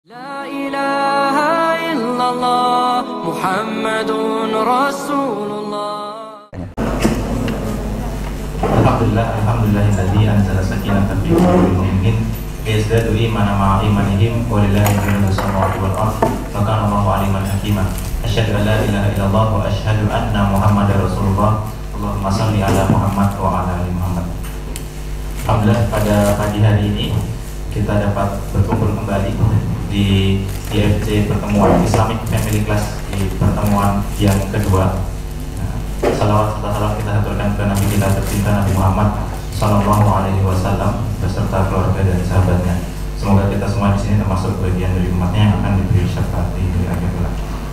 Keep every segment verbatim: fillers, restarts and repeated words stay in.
La ilaha illallah Muhammadun Rasulullah. Alhamdulillah, alhamdulillahilladzi anzala sakinatan fi qulubil mu'minin yazdadu imanan ma'a imanihim wa lillahi mulku samawati wal ardh wa kana Allahu aliman hakima. Asyhadu an la ilaha illallah wa asyhadu anna Muhammadar Rasulullah. Allahumma shalli ala Muhammad wa ala ali Muhammad. Alhamdulillah, pada pagi hari ini kita dapat berkumpul kembali di I F C pertemuan Islamic Family Class di pertemuan yang kedua. Nah, salawat serta salam kita haturkan ke Nabi kita tercinta Nabi Muhammad Sallallahu Alaihi Wasallam beserta keluarga dan sahabatnya. Semoga kita semua di sini termasuk bagian dari umatnya yang akan diberi syafaat di akhir kelak.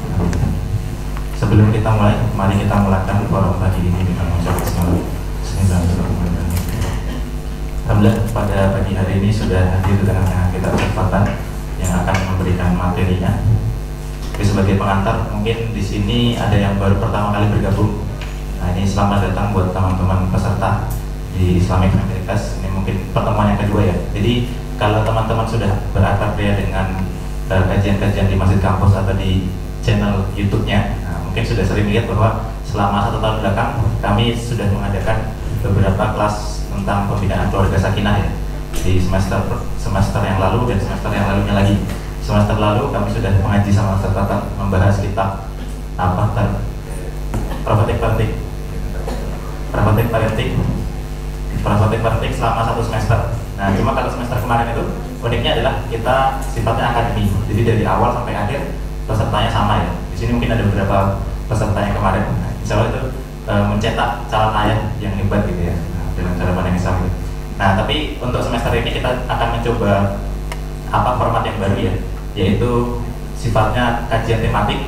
Sebelum kita mulai, mari kita mulakan forum pagi ini dengan mengucap bismillahirrahmanirrahim. Alhamdulillah, pada pagi hari ini sudah hadir di tengah-tengah kita kesempatan yang akan memberikan materinya. Jadi sebagai pengantar, mungkin di sini ada yang baru pertama kali bergabung. Nah, ini selamat datang buat teman-teman peserta di Islamic Family Class. Ini mungkin pertemuan yang kedua ya. Jadi kalau teman-teman sudah berakrab ya dengan kajian-kajian uh, di Masjid Kampus atau di channel YouTube-nya, nah, mungkin sudah sering lihat bahwa selama satu tahun belakang kami sudah mengadakan beberapa kelas tentang pembinaan keluarga sakinah ya, di semester semester yang lalu dan semester yang lalunya lagi. Semester lalu kami sudah mengaji sama Ustaz Tatan membahas kitab apa ter Prophetic Parenting Prophetic Parenting Prophetic Parenting selama satu semester. Nah, cuma kalau semester kemarin itu uniknya adalah kita sifatnya akademi, jadi dari awal sampai akhir pesertanya sama ya. Di sini mungkin ada beberapa peserta yang kemarin, nah, insya Allah itu e, mencetak calon ayah yang hebat gitu ya, nah, dengan cara pandang Islam gitu. Nah, tapi untuk semester ini kita akan mencoba apa format yang baru ya, yaitu sifatnya kajian tematik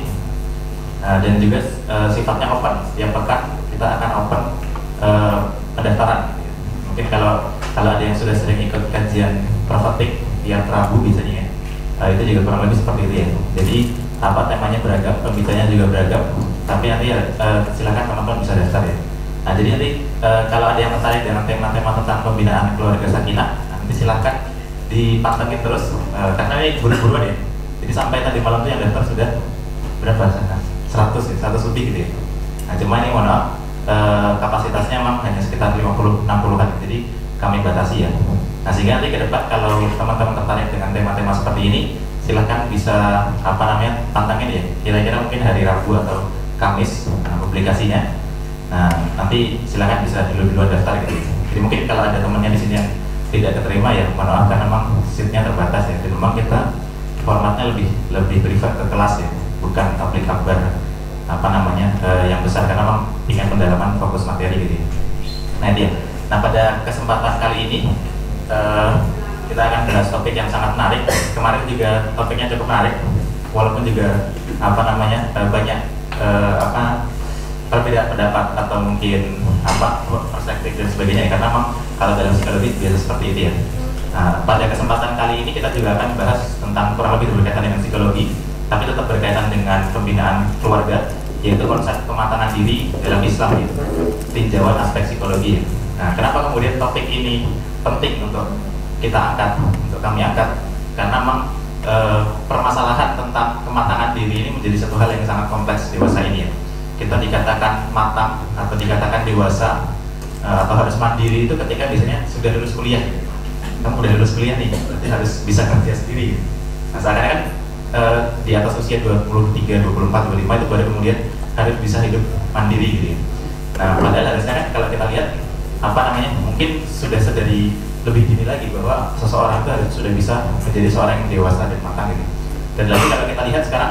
uh, dan juga uh, sifatnya open. Setiap pekan kita akan open uh, pendaftaran. Mungkin kalau kalau ada yang sudah sering ikut kajian prophetic tiap Rabu biasanya ya, uh, itu juga kurang lebih seperti itu ya. Jadi apa temanya beragam, pembicaranya juga beragam. Tapi nanti uh, silakan teman-teman bisa daftar ya. Nah, jadi nanti e, kalau ada yang tertarik dengan tema-tema tentang pembinaan keluarga sakinah, nanti silahkan dipantengin terus e, karena ini buru-buruan ya. Jadi sampai tadi malam itu yang daftar sudah berapa sana? seratus ya, seratus lebih gitu ya. Nah, cuma ini mohon maaf e, kapasitasnya memang hanya sekitar lima puluh enam puluhan, jadi kami batasi ya. Nah, sehingga nanti ke depan kalau teman-teman tertarik dengan tema-tema seperti ini, silahkan bisa apa namanya pantengin ya. Kira-kira mungkin hari Rabu atau Kamis nah, publikasinya. Nah, nanti silakan bisa dulu-duluan daftar gitu. Jadi mungkin kalau ada temannya di sini yang tidak keterima ya, mohon maaf karena memang seatnya terbatas ya. Dan memang kita formatnya lebih lebih privat ke kelas ya, bukan tablik akbar apa namanya eh, yang besar karena memang ingin pendalaman fokus materi gitu. Nah dia. Nah pada kesempatan kali ini eh, kita akan bahas topik yang sangat menarik. Kemarin juga topiknya cukup menarik, walaupun juga apa namanya eh, banyak eh, apa perbedaan pendapat atau mungkin apa perspektif dan sebagainya karena memang kalau dalam psikologi biasa seperti itu ya. Nah, pada kesempatan kali ini kita juga akan bahas tentang kurang lebih berkaitan dengan psikologi, tapi tetap berkaitan dengan pembinaan keluarga, yaitu konsep pematangan diri dalam Islam gitu, tinjauan aspek psikologi. Nah, kenapa kemudian topik ini penting untuk kita angkat, untuk kami angkat? Karena memang e, permasalahan tentang kematangan diri ini menjadi satu hal yang sangat kompleks dewasa ini ya. Kita dikatakan matang atau dikatakan dewasa uh, atau harus mandiri itu ketika biasanya sudah lulus kuliah. Kamu udah lulus kuliah nih, berarti harus bisa kerja sendiri. Nah, sekarang kan uh, di atas usia dua puluh tiga, dua puluh empat, dua puluh lima itu baru kemudian harus bisa hidup mandiri gitu ya. Nah, padahal harusnya kan kalau kita lihat apa namanya, mungkin sudah sedari lebih dini lagi bahwa seseorang itu harus sudah bisa menjadi seorang yang dewasa dan matang gitu. Dan lagi kalau kita lihat sekarang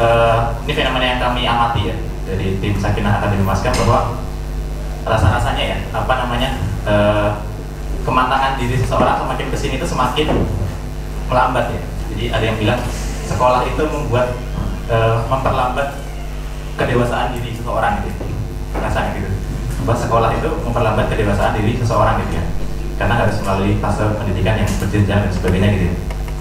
uh, ini fenomena yang kami amati ya dari tim Sakinah Akademi Maskam bahwa rasa-rasanya ya apa namanya e, kematangan diri seseorang semakin kesini itu semakin melambat ya. Jadi ada yang bilang sekolah itu membuat e, memperlambat kedewasaan diri seseorang gitu, rasanya gitu. Bahwa sekolah itu memperlambat kedewasaan diri seseorang gitu ya, karena harus melalui fase pendidikan yang berjenjang dan sebagainya gitu.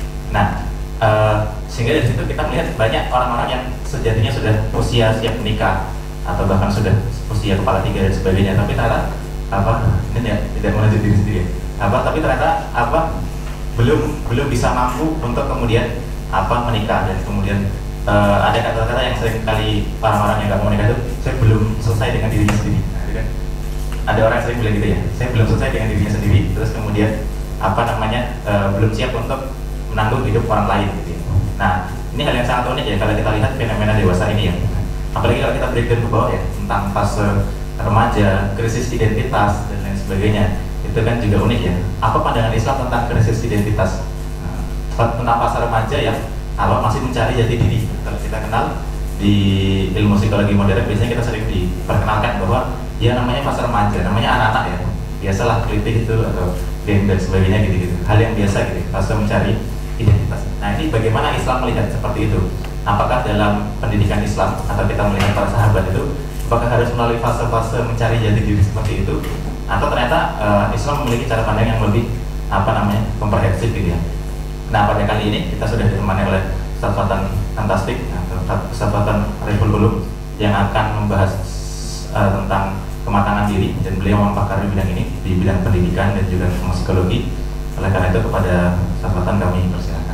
Nah, e, sehingga dari situ kita melihat banyak orang-orang yang sejatinya sudah usia siap menikah atau bahkan sudah usia kepala tiga dan sebagainya, tapi ternyata apa ini ya tidak melanjut diri sendiri apa tapi ternyata apa belum belum bisa mampu untuk kemudian apa menikah, dan kemudian uh, ada kata-kata yang sering kali orang-orang yang nggak mau menikah itu, saya belum selesai dengan dirinya sendiri. Nah, itu kan ada orang yang sering bilang gitu ya, saya belum selesai dengan dirinya sendiri, terus kemudian apa namanya uh, belum siap untuk menanggung hidup orang lain gitu ya. Nah, ini hal yang sangat unik ya kalau kita lihat fenomena dewasa ini ya. Apalagi kalau kita breakdown ke bawah ya, tentang fase remaja, krisis identitas dan lain sebagainya, itu kan juga unik ya. Apa pandangan Islam tentang krisis identitas? Nah, tentang fase remaja ya, kalau masih mencari jati diri. Kalau kita kenal di ilmu psikologi modern, biasanya kita sering diperkenalkan bahwa ya namanya fase remaja, namanya anak-anak ya, biasalah kritik itu atau game dan sebagainya gitu-gitu, hal yang biasa gitu, fase mencari identitas. Nah, ini bagaimana Islam melihat seperti itu? Apakah dalam pendidikan Islam atau kita melihat para sahabat itu, apakah harus melalui fase-fase mencari jati diri seperti itu, atau ternyata uh, Islam memiliki cara pandang yang lebih apa namanya komprehensif gitu ya? Nah, pada kali ini kita sudah ditemani oleh Ustaz Fatan Fantastik atau Ustaz Fatan Riful Ulum yang akan membahas uh, tentang kematangan diri, dan beliau mempakar di bidang ini, di bidang pendidikan dan juga psikologi. Oleh karena itu kepada Ustaz Fatan kami persilakan.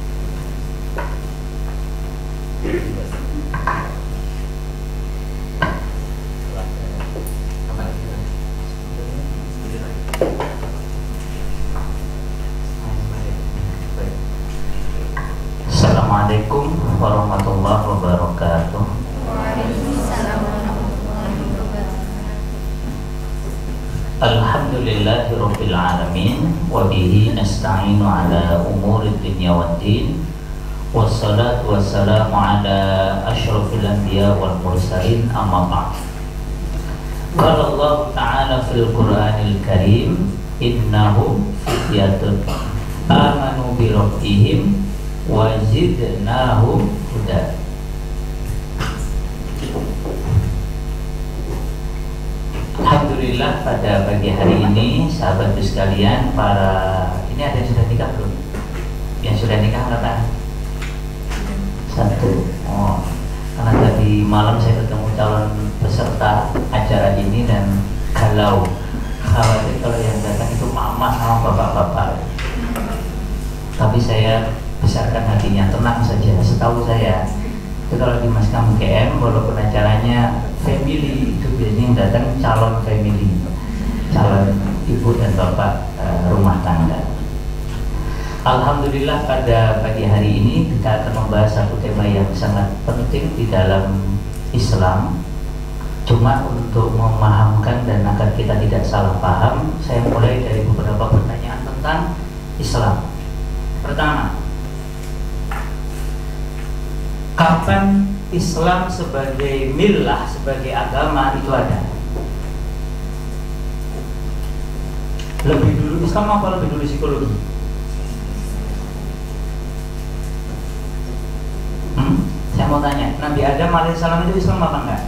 Assalamualaikum warahmatullahi wabarakatuh. Waalaikumsalam warahmatullahi wabarakatuh. Alhamdulillahi rabbil alamin, wa bihi nasta'inu ala umuri dunya waddin, wassalatu wassalamu ala asyrafil anbiya wal mursalin, amma ba'd. Qala Allah ta'ala fil Qur'anil Karim, innahum fityatun amanu bi rabbihim wa zidnahum huda. Alhamdulillah pada pagi hari ini sahabat sekalian, para ini ada yang sudah nikah belum? Yang sudah nikah berapa? Satu. Oh, karena tadi malam saya ketemu calon peserta acara ini dan galau, khawatir kalau yang datang itu mama sama bapak-bapak. Tapi saya besarkan hatinya, tenang saja. Setahu saya itu kalau di Maskam K M, walaupun acaranya family, itu biasanya yang datang calon family, calon ibu dan bapak e, rumah tangga. Alhamdulillah pada pagi hari ini kita akan membahas satu tema yang sangat penting di dalam Islam. Cuma untuk memahamkan dan agar kita tidak salah paham, saya mulai dari beberapa pertanyaan tentang Islam. Pertama, kapan Islam sebagai millah, sebagai agama itu ada? Lebih dulu Islam apa lebih dulu psikologi? Hmm? Saya mau tanya, Nabi Adam alaihissalam itu Islam apa enggak?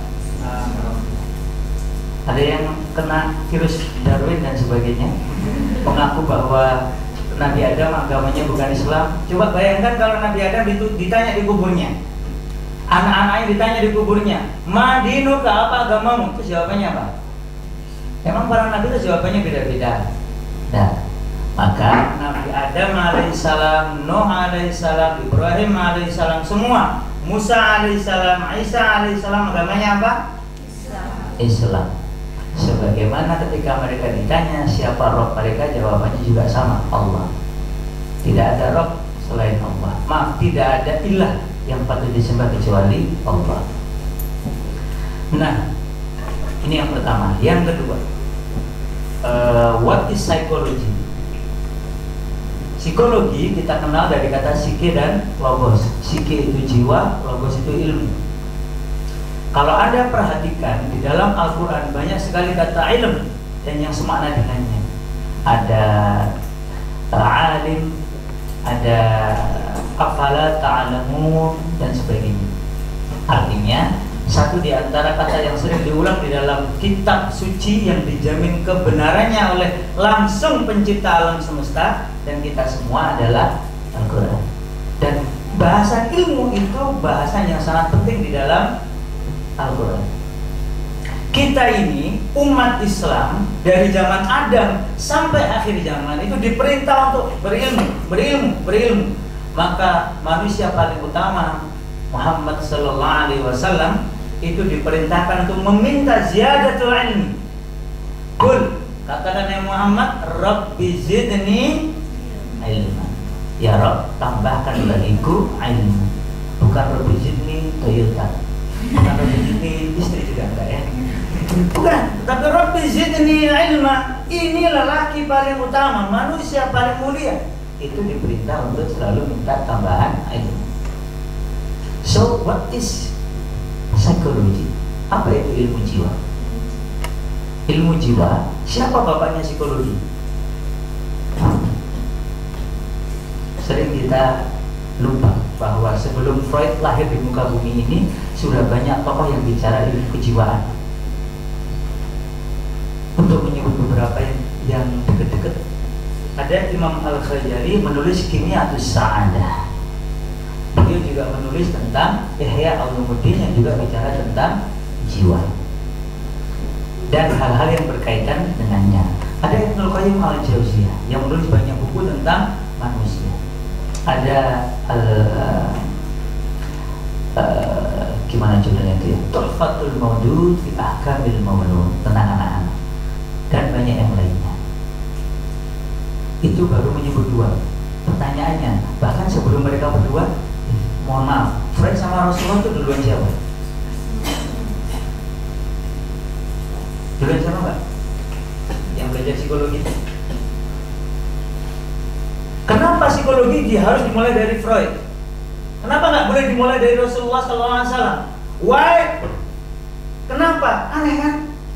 Ada yang kena virus Darwin dan sebagainya, mengaku bahwa Nabi Adam agamanya bukan Islam. Coba bayangkan kalau Nabi Adam ditanya di kuburnya, anak-anaknya ditanya di kuburnya, Madinu ke apa agamamu? Itu jawabannya apa? Emang para nabi itu jawabannya beda-beda. Nah, maka Nabi Adam alaihissalam, Nuh alaihissalam, Ibrahim alaihissalam, semua, Musa alaihissalam, Isa alaihissalam, agamanya apa? Islam. Islam. Sebagaimana ketika mereka ditanya siapa Rob mereka, jawabannya juga sama, Allah. Tidak ada Rob selain Allah. Maaf, tidak ada ilah yang patut disembah kecuali Allah. Nah, ini yang pertama. Yang kedua, uh, what is psychology? Psikologi kita kenal dari kata psike dan logos. Psike itu jiwa, logos itu ilmu. Kalau Anda perhatikan di dalam Al-Quran banyak sekali kata ilm dan yang semakna dengannya. Ada alim, ada afala ta'lamun dan sebagainya. Artinya satu di antara kata yang sering diulang di dalam kitab suci yang dijamin kebenarannya oleh langsung pencipta alam semesta dan kita semua adalah Al-Quran. Dan bahasa ilmu itu bahasa yang sangat penting di dalam Al-Quran. Kita ini umat Islam dari zaman Adam sampai akhir zaman itu diperintah untuk berilmu, berilmu, berilmu. maka manusia paling utama Muhammad sallallahu alaihi wasallam itu diperintahkan untuk meminta ziyadatul ilmi. Qul, katakan ya Muhammad, Rabbi zidni ilma. Ya Rabb, tambahkan bagiku ilmu. Bukan Rabbi zidni Toyota, bukan Rabbi zidni istri juga enggak ya. Bukan, tapi Rabbi zidni ilma. Ini lelaki paling utama, manusia paling mulia, itu diperintah untuk selalu minta tambahan ilmu. So what is psychology? Apa itu ilmu jiwa? Ilmu jiwa, siapa bapaknya psikologi? Sering kita lupa bahwa sebelum Freud lahir di muka bumi ini sudah banyak tokoh yang bicara ilmu kejiwaan. Untuk menyebut beberapa yang, yang deket-deket, ada Imam Al-Ghazali menulis Kimyatus Sa'adah. Beliau juga menulis tentang Ihya Ulumuddin yang juga bicara tentang jiwa dan hal-hal yang berkaitan dengannya. Ada Ibnul Qayyim Al-Jauziyah yang menulis banyak buku tentang manusia. Ada uh, uh, gimana judulnya itu ya? Tuhfatul Maudud fi Ahkamil Maulud, tentang anak-anak, dan banyak yang lainnya. Itu baru menyebut dua. Pertanyaannya, bahkan sebelum mereka berdua, mohon maaf, Freud sama Rasulullah itu duluan siapa? Duluan siapa Mbak? Yang belajar psikologi. Kenapa psikologi dia harus dimulai dari Freud? Kenapa nggak boleh dimulai dari Rasulullah sallallahu alaihi wasallam? Why? Kenapa? Aneh kan?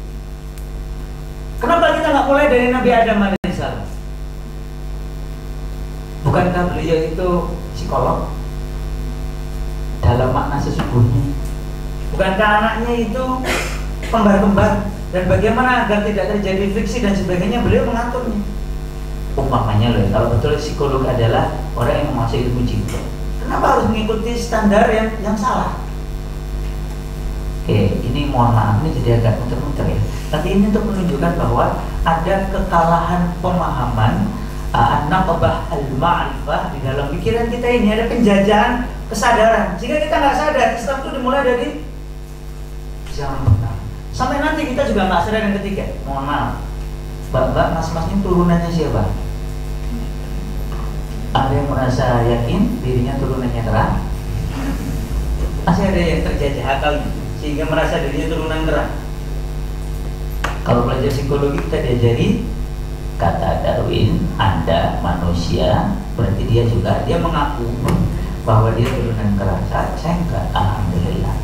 Kenapa kita nggak mulai dari Nabi Adam alaihissalam? Bukankah beliau itu psikolog dalam makna sesungguhnya? Bukankah anaknya itu kembar-kembar? Dan bagaimana agar tidak terjadi friksi dan sebagainya, beliau mengaturnya. Umpamanya loh, kalau betul psikolog adalah orang yang menguasai ilmu jiwa, kenapa harus mengikuti standar yang yang salah? Oke, ini mohon maaf, ini jadi agak muter-muter ya. Tapi ini untuk menunjukkan bahwa ada kekalahan pemahaman an-naqbah al-ma'rifah di dalam pikiran kita ini, ada penjajahan kesadaran. Jika kita nggak sadar, Islam itu dimulai dari zaman pertama. Sampai nanti kita juga nggak sadar yang ketiga. Mohon maaf, Mbak-mbak, mas-mas ini turunannya siapa? Ada yang merasa yakin dirinya turunannya terang? Masih ada yang terjajah akalnya sehingga merasa dirinya turunan terang. Kalau belajar psikologi kita diajari, kata Darwin, Anda manusia, berarti dia juga, dia mengaku bahwa dia turunan kerasa. Saya enggak, alhamdulillah.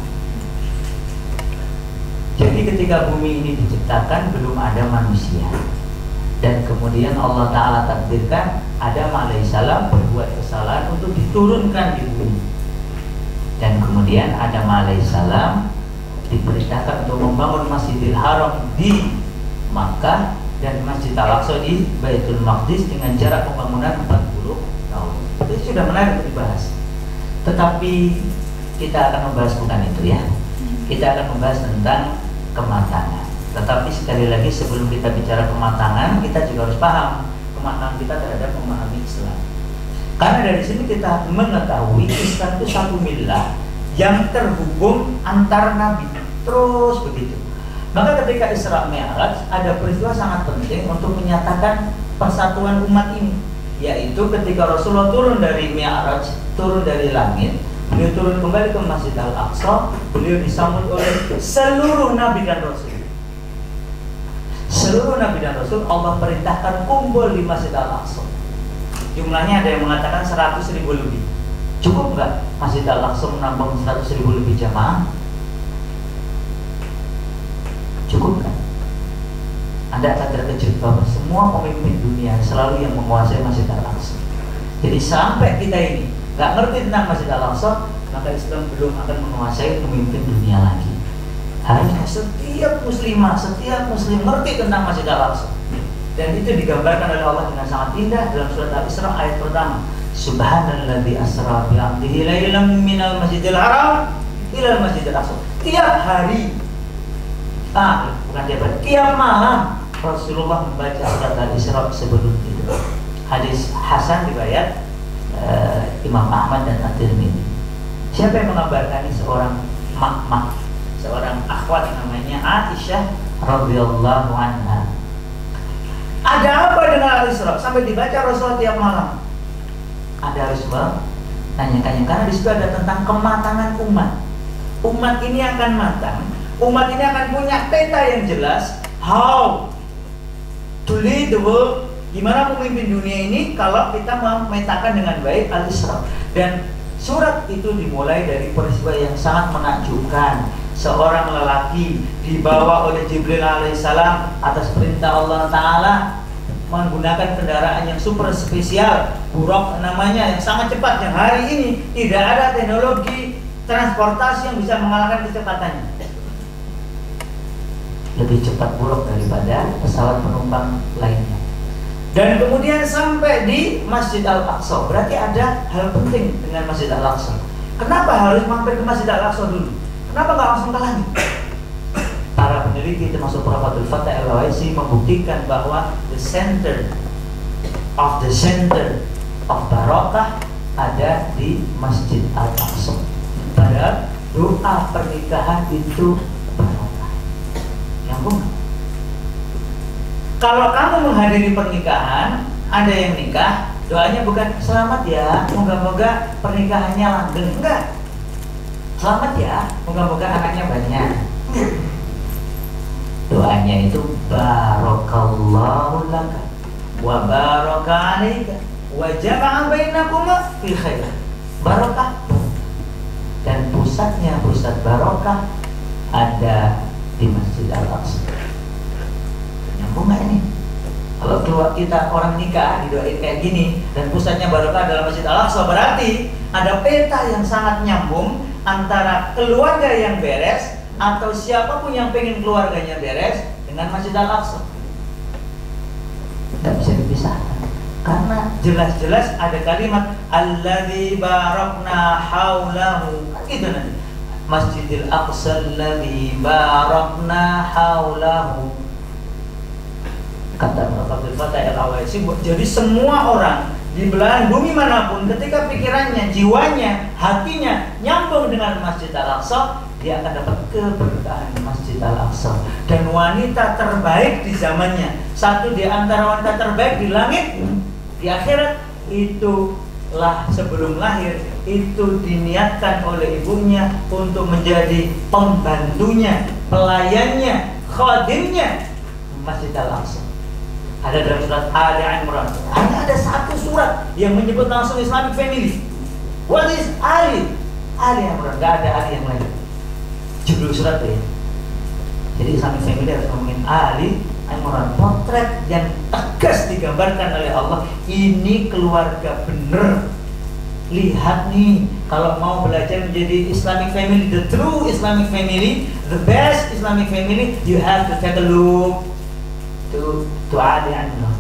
Jadi ketika bumi ini diciptakan belum ada manusia, dan kemudian Allah Ta'ala takdirkan Adam alaihissalam berbuat kesalahan untuk diturunkan di bumi, dan kemudian Adam alaihissalam diperintahkan untuk membangun Masjidil Haram di Makkah dan Masjid Al-Aqsa di Baitul Maqdis dengan jarak pembangunan empat puluh tahun. Itu sudah menarik untuk dibahas. Tetapi kita akan membahas bukan itu ya. Kita akan membahas tentang kematangan. Tetapi sekali lagi sebelum kita bicara kematangan, kita juga harus paham kematangan kita terhadap memahami Islam. Karena dari sini kita mengetahui Islam itu satu milah yang terhubung antar nabi, terus begitu. Maka ketika Isra Mi'raj ada peristiwa sangat penting untuk menyatakan persatuan umat ini, yaitu ketika Rasulullah turun dari Mi'raj, turun dari langit, beliau turun kembali ke Masjid Al-Aqsa, beliau disambut oleh seluruh nabi dan rasul. Seluruh nabi dan rasul Allah perintahkan kumpul di Masjid Al-Aqsa. Jumlahnya ada yang mengatakan seratus ribu lebih. Cukup nggak Masjid Al-Aqsa menampung seratus ribu lebih jamaah? Cukup kan? Anda akan terkejut bahwa semua pemimpin dunia selalu yang menguasai Masjid Al-Aqsa. Jadi sampai kita ini nggak ngerti tentang Masjid Al-Aqsa, maka Islam belum akan menguasai pemimpin dunia lagi. Harusnya setiap muslimah, setiap muslim ngerti tentang Masjid Al-Aqsa. Dan itu digambarkan oleh Allah dengan sangat indah dalam surat Al-Isra ayat pertama. Subhanalladzi asra bi 'abdihi lailan minal masjidil haram ilal masjidil aqsa. Tiap hari, ah, bukan tiap hari, tiap malam Rasulullah membaca surat Al-Isra sebelum tidur. Hadis Hasan riwayat uh, Imam Ahmad dan At-Tirmidzi. Siapa yang mengabarkan ini? Seorang mak-mak, seorang akhwat namanya Aisyah radhiyallahu anha. Ada apa dengan Al-Isra? Sampai dibaca Rasulullah tiap malam. Ada Rasulullah tanya-tanya, karena di situ ada tentang kematangan umat. Umat ini akan matang. Umat ini akan punya peta yang jelas. How to lead the world. Gimana memimpin dunia ini kalau kita memetakan dengan baik Al-Isra. Dan surat itu dimulai dari peristiwa yang sangat menakjubkan. Seorang lelaki dibawa oleh Jibril alaihissalam atas perintah Allah Ta'ala menggunakan kendaraan yang super spesial, buraq namanya, yang sangat cepat, yang hari ini tidak ada teknologi transportasi yang bisa mengalahkan kecepatannya. Lebih cepat buraq daripada pesawat penumpang lainnya. Dan kemudian sampai di Masjid Al-Aqsa. Berarti ada hal penting dengan Masjid Al-Aqsa. Kenapa harus mampir ke Masjid Al-Aqsa dulu? Kenapa nggak langsung ke langit? Para peneliti termasuk Profesor Fatah Al-Waisi membuktikan bahwa the center of the center of barokah ada di Masjid Al-Aqsa. Padahal doa pernikahan itu barokah. Yang bukan. Kalau kamu menghadiri pernikahan, ada yang nikah, doanya bukan selamat ya, moga-moga pernikahannya langgeng, enggak. Selamat ya, moga-moga anaknya banyak. Doanya itu barakallahu laka wa baraka alaika wa jama'a bainakuma fi khair. Barokah. Dan pusatnya, pusat barokah ada di Masjid Al-Aqsa. Nyambung nggak ini? Kalau keluar kita orang nikah didoain kayak gini dan pusatnya barokah dalam Masjid Al-Aqsa, berarti ada peta yang sangat nyambung antara keluarga yang beres atau siapapun yang pengen keluarganya beres dengan Masjid Al-Aqsa. Tidak bisa dipisahkan karena jelas-jelas ada kalimat alladzi barakna haulahu, itu nanti Masjidil Aqsa alladzi barakna haulahu. Kata Profesor Fatah Al-Waisi, jadi semua orang di belahan bumi manapun ketika pikirannya, jiwanya, hatinya nyambung dengan Masjid Al-Aqsa, dia akan dapat keberkahan Masjid Al-Aqsa. Dan wanita terbaik di zamannya, satu di antara wanita terbaik di langit, di akhirat, itulah sebelum lahir itu diniatkan oleh ibunya untuk menjadi pembantunya, pelayannya, khadimnya Masjid Al-Aqsa. Ada dalam surat Ali Imran. Hanya ada satu surat yang menyebut langsung Islamic family. What is Ali? Ali Imran, nggak ada Ali yang lain. Judul surat ya. Jadi Islamic family harus ngomongin Ali Imran. Potret yang tegas digambarkan oleh Allah. Ini keluarga bener. Lihat nih, kalau mau belajar menjadi Islamic family, the true Islamic family, the best Islamic family, you have to take a look to to Ali Imran.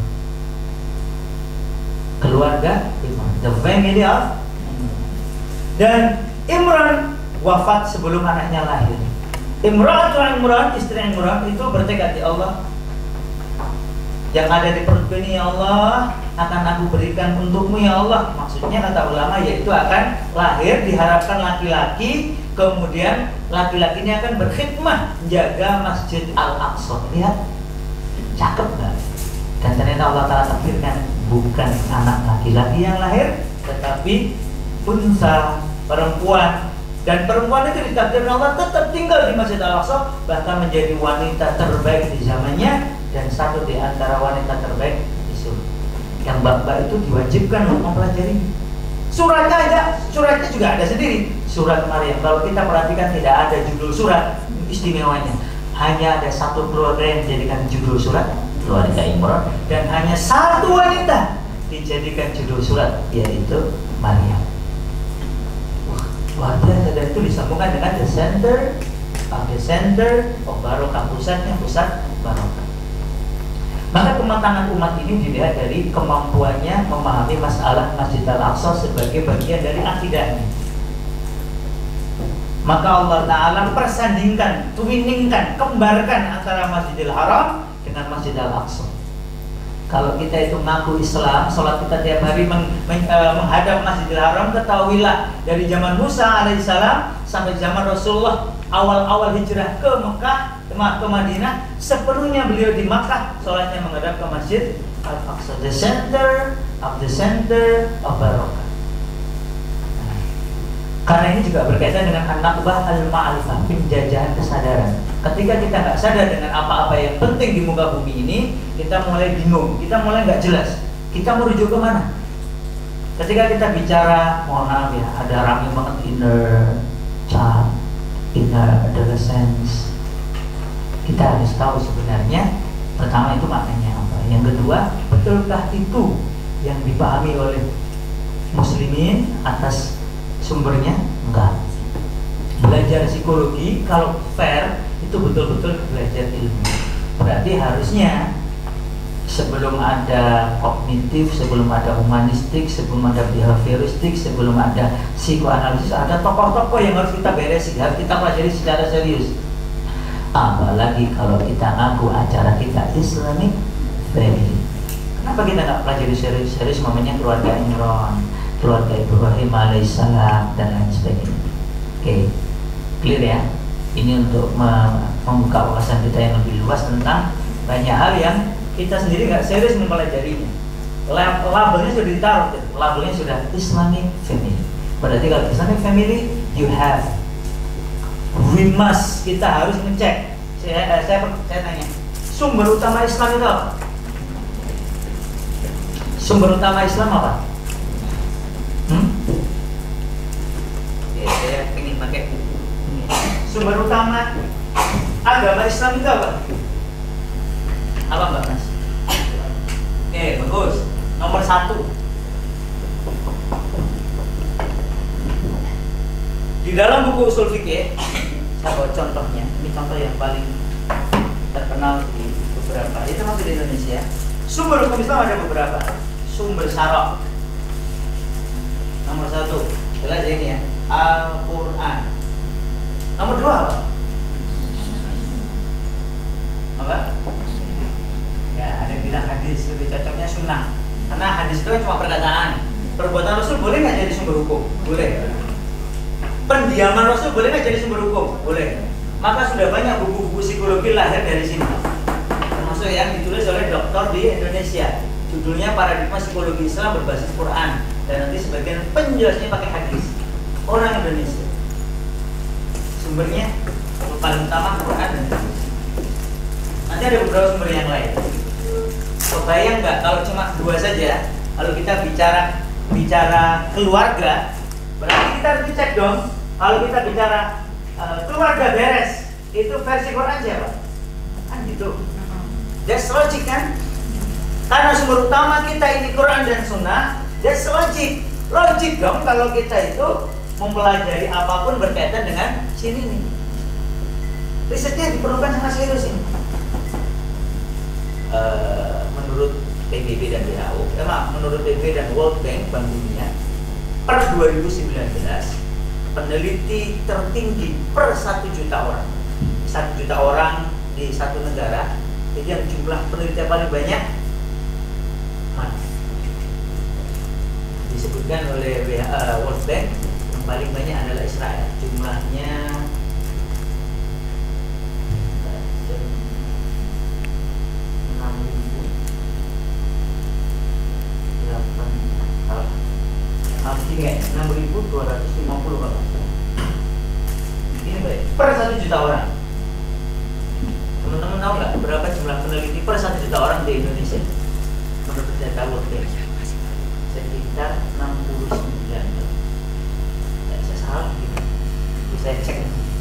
Keluarga Imran, the family of. Dan Imran wafat sebelum anaknya lahir. Imran atau Imran, istri Imran itu bertekad di Allah, yang ada di perutku ini ya Allah akan aku berikan untukmu ya Allah. Maksudnya kata ulama yaitu akan lahir, diharapkan laki-laki, kemudian laki-laki ini akan berkhidmah menjaga Masjid Al-Aqsa. Lihat, cakep nggak? Dan ternyata Allah Ta'ala takdirkan bukan anak laki-laki yang lahir, tetapi unsa, perempuan. Dan perempuan itu ditakdirkan Allah tetap tinggal di Masjid Al-Aqsa, bahkan menjadi wanita terbaik di zamannya dan satu di antara wanita terbaik di surga. Yang bab-bab itu diwajibkan untuk mempelajari. Suratnya aja, suratnya juga ada sendiri. Surat Maryam. Kalau kita perhatikan tidak ada judul surat, istimewanya hanya ada satu keluarga yang dijadikan judul surat, keluarga Imran, dan hanya satu wanita dijadikan judul surat, yaitu Maryam. Wah, luar biasa. Dan itu disambungkan dengan the center of the center of barokah, pusatnya pusat barokah. Maka kematangan umat ini dilihat dari kemampuannya memahami masalah Masjid Al-Aqsa sebagai bagian dari akidahnya. Maka Allah Ta'ala persandingkan, twinningkan, kembarkan antara Masjidil Haram dengan Masjid Al-Aqsa. Kalau kita itu ngaku Islam, sholat kita tiap hari meng, meng, uh, menghadap Masjidil Haram, ketahuilah dari zaman Musa alaihissalam sampai zaman Rasulullah awal-awal hijrah ke Mekah, ke, ke Madinah, sepenuhnya beliau di Makkah, sholatnya menghadap ke Masjid Al-Aqsa, the center of the center of Barokah. Karena ini juga berkaitan dengan an-naqbah al-ma'rifah, penjajahan kesadaran. Ketika kita nggak sadar dengan apa-apa yang penting di muka bumi ini, kita mulai bingung, kita mulai nggak jelas. Kita mau rujuk ke mana? Ketika kita bicara, mohon maaf ya, ada rame banget inner child, inner adolescence. Kita harus tahu sebenarnya, pertama itu maknanya apa. Yang kedua, betulkah itu yang dipahami oleh muslimin atas sumbernya? Enggak. Belajar psikologi kalau fair itu betul-betul belajar ilmu. Berarti harusnya sebelum ada kognitif, sebelum ada humanistik, sebelum ada behavioristik, sebelum ada psikoanalisis, ada tokoh-tokoh yang harus kita beresin, harus kita pelajari secara serius. Apalagi kalau kita ngaku acara kita Islamic family. Kenapa kita nggak pelajari serius-serius namanya keluarga Imran, keluarga Ibrahim alaihissalam dan lain sebagainya. Oke, okay. Clear ya? Ini untuk membuka wawasan kita yang lebih luas tentang banyak hal yang kita sendiri nggak serius mempelajarinya. Lab, labelnya sudah ditaruh, labelnya sudah Islamic family. Berarti kalau Islamic family, you have, we must, kita harus ngecek. Saya, saya, saya tanya, sumber utama Islam itu apa? Sumber utama Islam apa? Hmm? Oke, saya ingin pakai sumber utama agama Islam itu apa? Apa Mbak Mas? Oke, bagus. Nomor satu, di dalam buku usul fikih, saya bawa contohnya. Ini contoh yang paling terkenal di beberapa. Itu masuk di Indonesia. Sumber hukum Islam ada beberapa. Sumber syarah. Nomor satu, jelas ini ya, Al-Quran. Nomor dua apa? Apa? Ya, ada yang bilang hadis, lebih cocoknya sunnah. Karena hadis itu cuma perkataan. Perbuatan Rasul boleh nggak jadi sumber hukum? Boleh. Pendiaman Rasul boleh nggak jadi sumber hukum? Boleh. Maka sudah banyak buku-buku psikologi lahir dari sini. Termasuk yang ditulis oleh doktor di Indonesia. Judulnya Paradigma Psikologi Islam Berbasis Quran. Dan nanti sebagian penjelasnya pakai hadis. Orang Indonesia. Sumbernya paling utama Quran dan hadis. Nanti ada beberapa sumber yang lain. Kebayang nggak kalau cuma dua saja? Kalau kita bicara bicara keluarga, berarti kita harus dicek dong. Kalau kita bicara uh, keluarga beres, itu versi Quran siapa? Kan gitu. That's logic kan? Karena sumber utama kita ini Quran dan Sunnah. That's logic. Logic dong kalau kita itu mempelajari apapun berkaitan dengan sini nih. Risetnya diperlukan sangat serius ini. Uh, menurut P B B dan W H O, ya, maaf, menurut P B B dan World Bank Bank Dunia, per dua ribu sembilan belas peneliti tertinggi per satu juta orang, satu juta orang di satu negara, jadi yang jumlah peneliti paling banyak mana? Disebutkan oleh uh, World Bank, yang paling banyak adalah Israel, jumlahnya enam ribu dua ratus lima puluh bapak. Ini baik. Per satu juta orang. Teman-teman tahu nggak berapa jumlah peneliti per satu juta orang di Indonesia? Menurut data World Bank sekitar enam puluh sembilan. Tidak saya salah gitu. Bisa cek.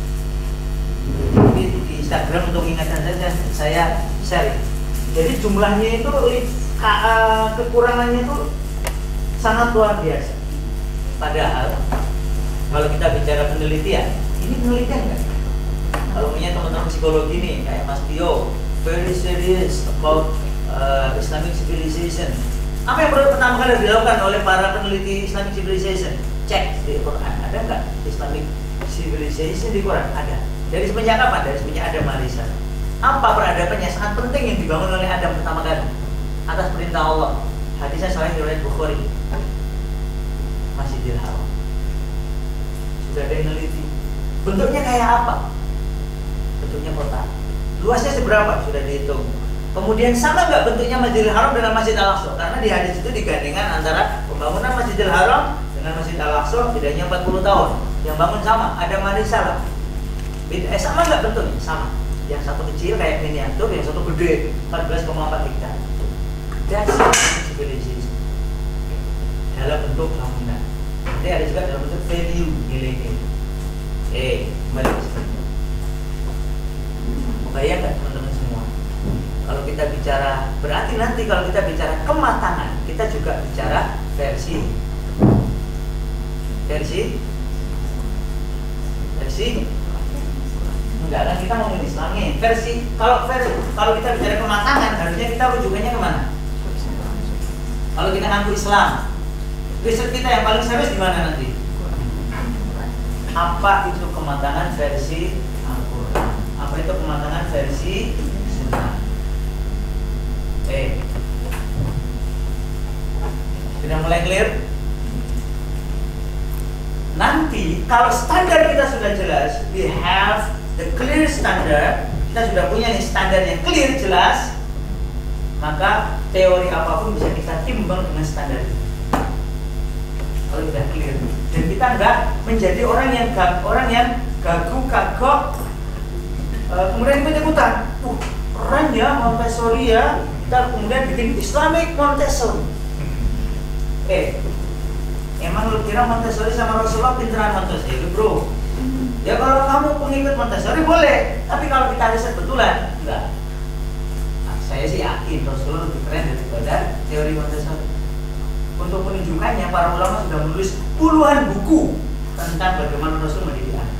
Jadi di Instagram untuk ingatan saja saya share. Jadi jumlahnya itu kekurangannya itu sangat luar biasa. Padahal kalau kita bicara penelitian, ini penelitian kan? Kalau punya teman-teman psikologi nih, kayak Mas Tio, very serious about uh, Islamic civilization. Apa yang perlu pertama kali dilakukan oleh para peneliti Islamic civilization? Cek di Quran, ada nggak Islamic civilization di Quran? Ada. Dari semenjak kapan? Dari semenjak Adam alaihissalam. Apa peradaban yang sangat penting yang dibangun oleh Adam pertama kali? atas perintah Allah. Hadisnya sahih riwayat Bukhari. Masjidil Haram. Sudah ada yang neliti. Bentuknya kayak apa? Bentuknya kotak. Luasnya seberapa? Sudah dihitung. Kemudian sama nggak bentuknya Masjidil Haram dengan Masjid Al-Aqsa? Karena di hadis itu digandingkan antara pembangunan Masjidil Haram dengan Masjid Al-Aqsa bedanya empat puluh tahun. Yang bangun sama, ada Marisalah. Eh sama nggak bentuknya? Sama. Yang satu kecil kayak miniatur, yang satu gede empat belas koma empat hektar. That's civilization. Dalam bentuk bangunan. Nanti ada juga dalam bentuk value nilai-nilai. Eh, kembali ke sini. Bayangkan teman-teman semua. Kalau kita bicara, berarti nanti kalau kita bicara kematangan, kita juga bicara versi versi versi enggak kan, kita ngomongin Islamnya versi. Kalau versi kalau kita bicara kematangan, harusnya kita rujukannya kemana? Kalau kita ngaku Islam, riset kita yang paling serius di mana nanti? Apa itu kematangan versi Al-Quran? Apa itu kematangan versi Sunnah? Eh, sudah mulai clear? Nanti kalau standar kita sudah jelas, we have the clear standard, kita sudah punya nih standar yang clear jelas, maka teori apapun bisa kita timbang dengan standar itu. Kalau sudah clear, dan kita enggak menjadi orang yang gag, orang yang gagu kagok, uh, kemudian ikut-ikutan. Uh, keren ya Montessori ya, kita kemudian bikin Islamic Montessori. Eh, emang lu kira Montessori sama Rasulullah pinteran Montessori, bro? Ya kalau kamu pengikut Montessori boleh, tapi kalau kita riset betulan, enggak. Nah, saya sih yakin Rasulullah lebih keren daripada teori Montessori. Untuk menunjukkannya, para ulama sudah menulis puluhan buku tentang bagaimana Rasul mendidik anak,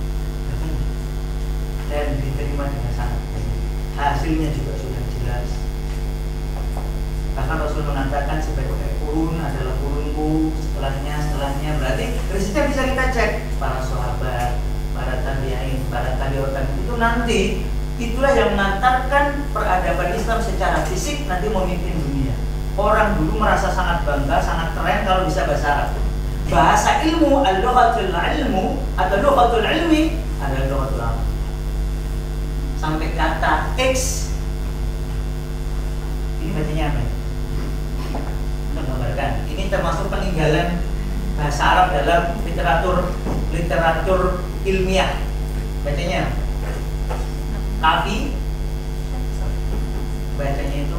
dan diterima dengan sangat baik. Hasilnya juga sudah jelas. Bahkan Rasul mengatakan sebaik-baik kurun adalah kurunku, setelahnya, setelahnya. Berarti risetnya bisa kita cek. Para sahabat, para tabi'in, para tabi'utan itu nanti itulah yang mengantarkan peradaban Islam secara fisik nanti memimpin dunia. Orang dulu merasa sangat bangga, sangat keren kalau bisa bahasa Arab. Bahasa ilmu, al-lughatul ilmu atau lughatul ilmi adalah lughatul Arab. Sampai kata X ini bacanya apa? Menggambarkan. Ini termasuk peninggalan bahasa Arab dalam literatur literatur ilmiah. Bacanya kafi. Bacanya itu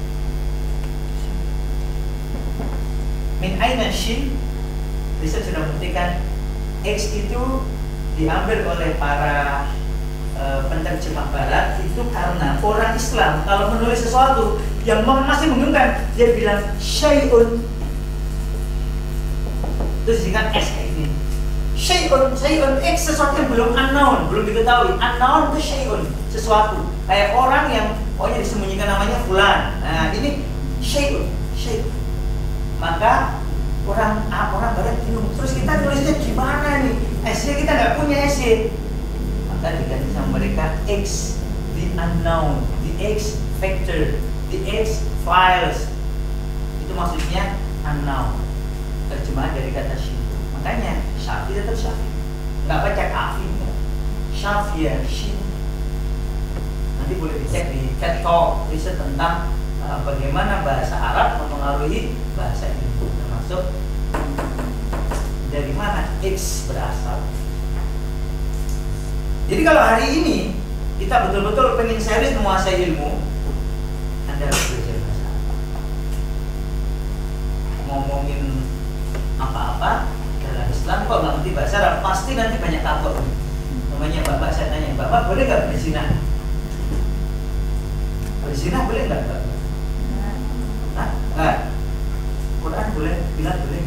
min aina shin. Riset sudah membuktikan X itu diambil oleh para e, penerjemah barat itu karena orang Islam kalau menulis sesuatu yang masih membingungkan, dia bilang syai'un, terus disingkat S kayak ini. Syai'un, syai'un X, sesuatu yang belum unknown, belum diketahui. Unknown itu syai'un, sesuatu kayak orang yang pokoknya disembunyikan namanya fulan. Nah ini syai'un, syai'un. Maka orang orang barat bingung, terus kita nulisnya gimana nih? S Y kita nggak punya S Y, maka diganti sama mereka X, the unknown, the X factor, the X files. Itu maksudnya unknown, terjemahan dari kata shin. Makanya Syafi tetap Syafi, nggak baca Afi, Syafi ya shin. Nanti boleh dicek di TED Talk riset tentang uh, bagaimana bahasa Arab mempengaruhi bahasa ini, termasuk dari mana X berasal. Jadi kalau hari ini kita betul-betul pengen serius menguasai ilmu, Anda harus belajar bahasa Arab. Ngomongin apa-apa dalam Islam kok nggak ngerti bahasa Arab, pasti nanti banyak takut. Namanya bapak, saya tanya, bapak boleh nggak berzina? Berzina boleh nggak, Bapak? Hah? Nggak. Quran boleh, bilang boleh.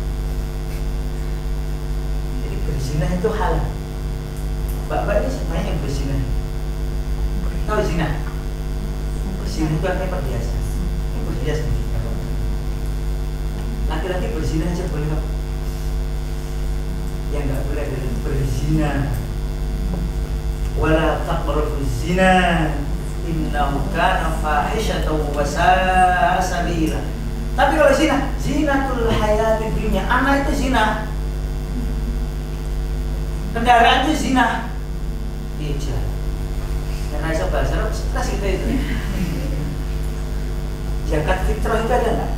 Jadi berzina itu halal. Bapak ini sebenarnya yang berzina. Tahu zina? Berzina itu artinya perhiasan. Perhiasan. Laki-laki berzina aja boleh nggak? Yang nggak boleh adalah berzina. Wala taqrabu zina innahu kana fahishatan wa sa'a sabila. Tapi kalau zina, zinatul hayatid dunya, anak itu zina, kendaraan itu zina. Iya. Karena saya bahasa Arab stres kita itu. Zakat fitrah itu ada nggak?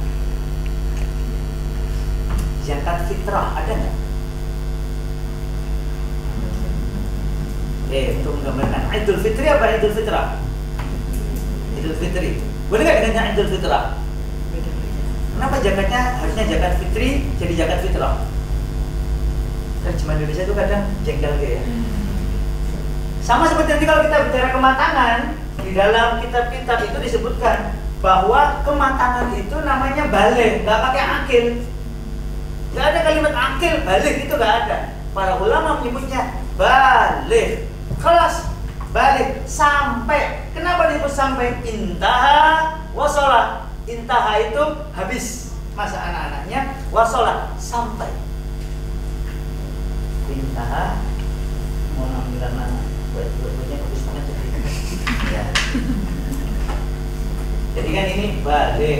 Zakat fitrah ada nggak? Eh, untuk menggambarkan Idul Fitri apa Idul Fitrah? Idul Fitri. Boleh nggak dengan Idul Fitrah? Kenapa zakatnya harusnya zakat fitri jadi zakat fitrah? Terjemahan Indonesia itu kadang jengkel gitu ya. Sama seperti nanti kalau kita bicara kematangan, di dalam kitab-kitab itu disebutkan bahwa kematangan itu namanya balik, nggak pakai akil. Nggak ada kalimat akil, balik itu nggak ada. Para ulama menyebutnya balik, kelas, balik, sampai. Kenapa disebut sampai? Intaha wasolah. Intaha itu habis masa anak-anaknya, wasolah sampai. Intaha mau ambil anak buat-buatnya habis banget ya. Jadi kan ini balik.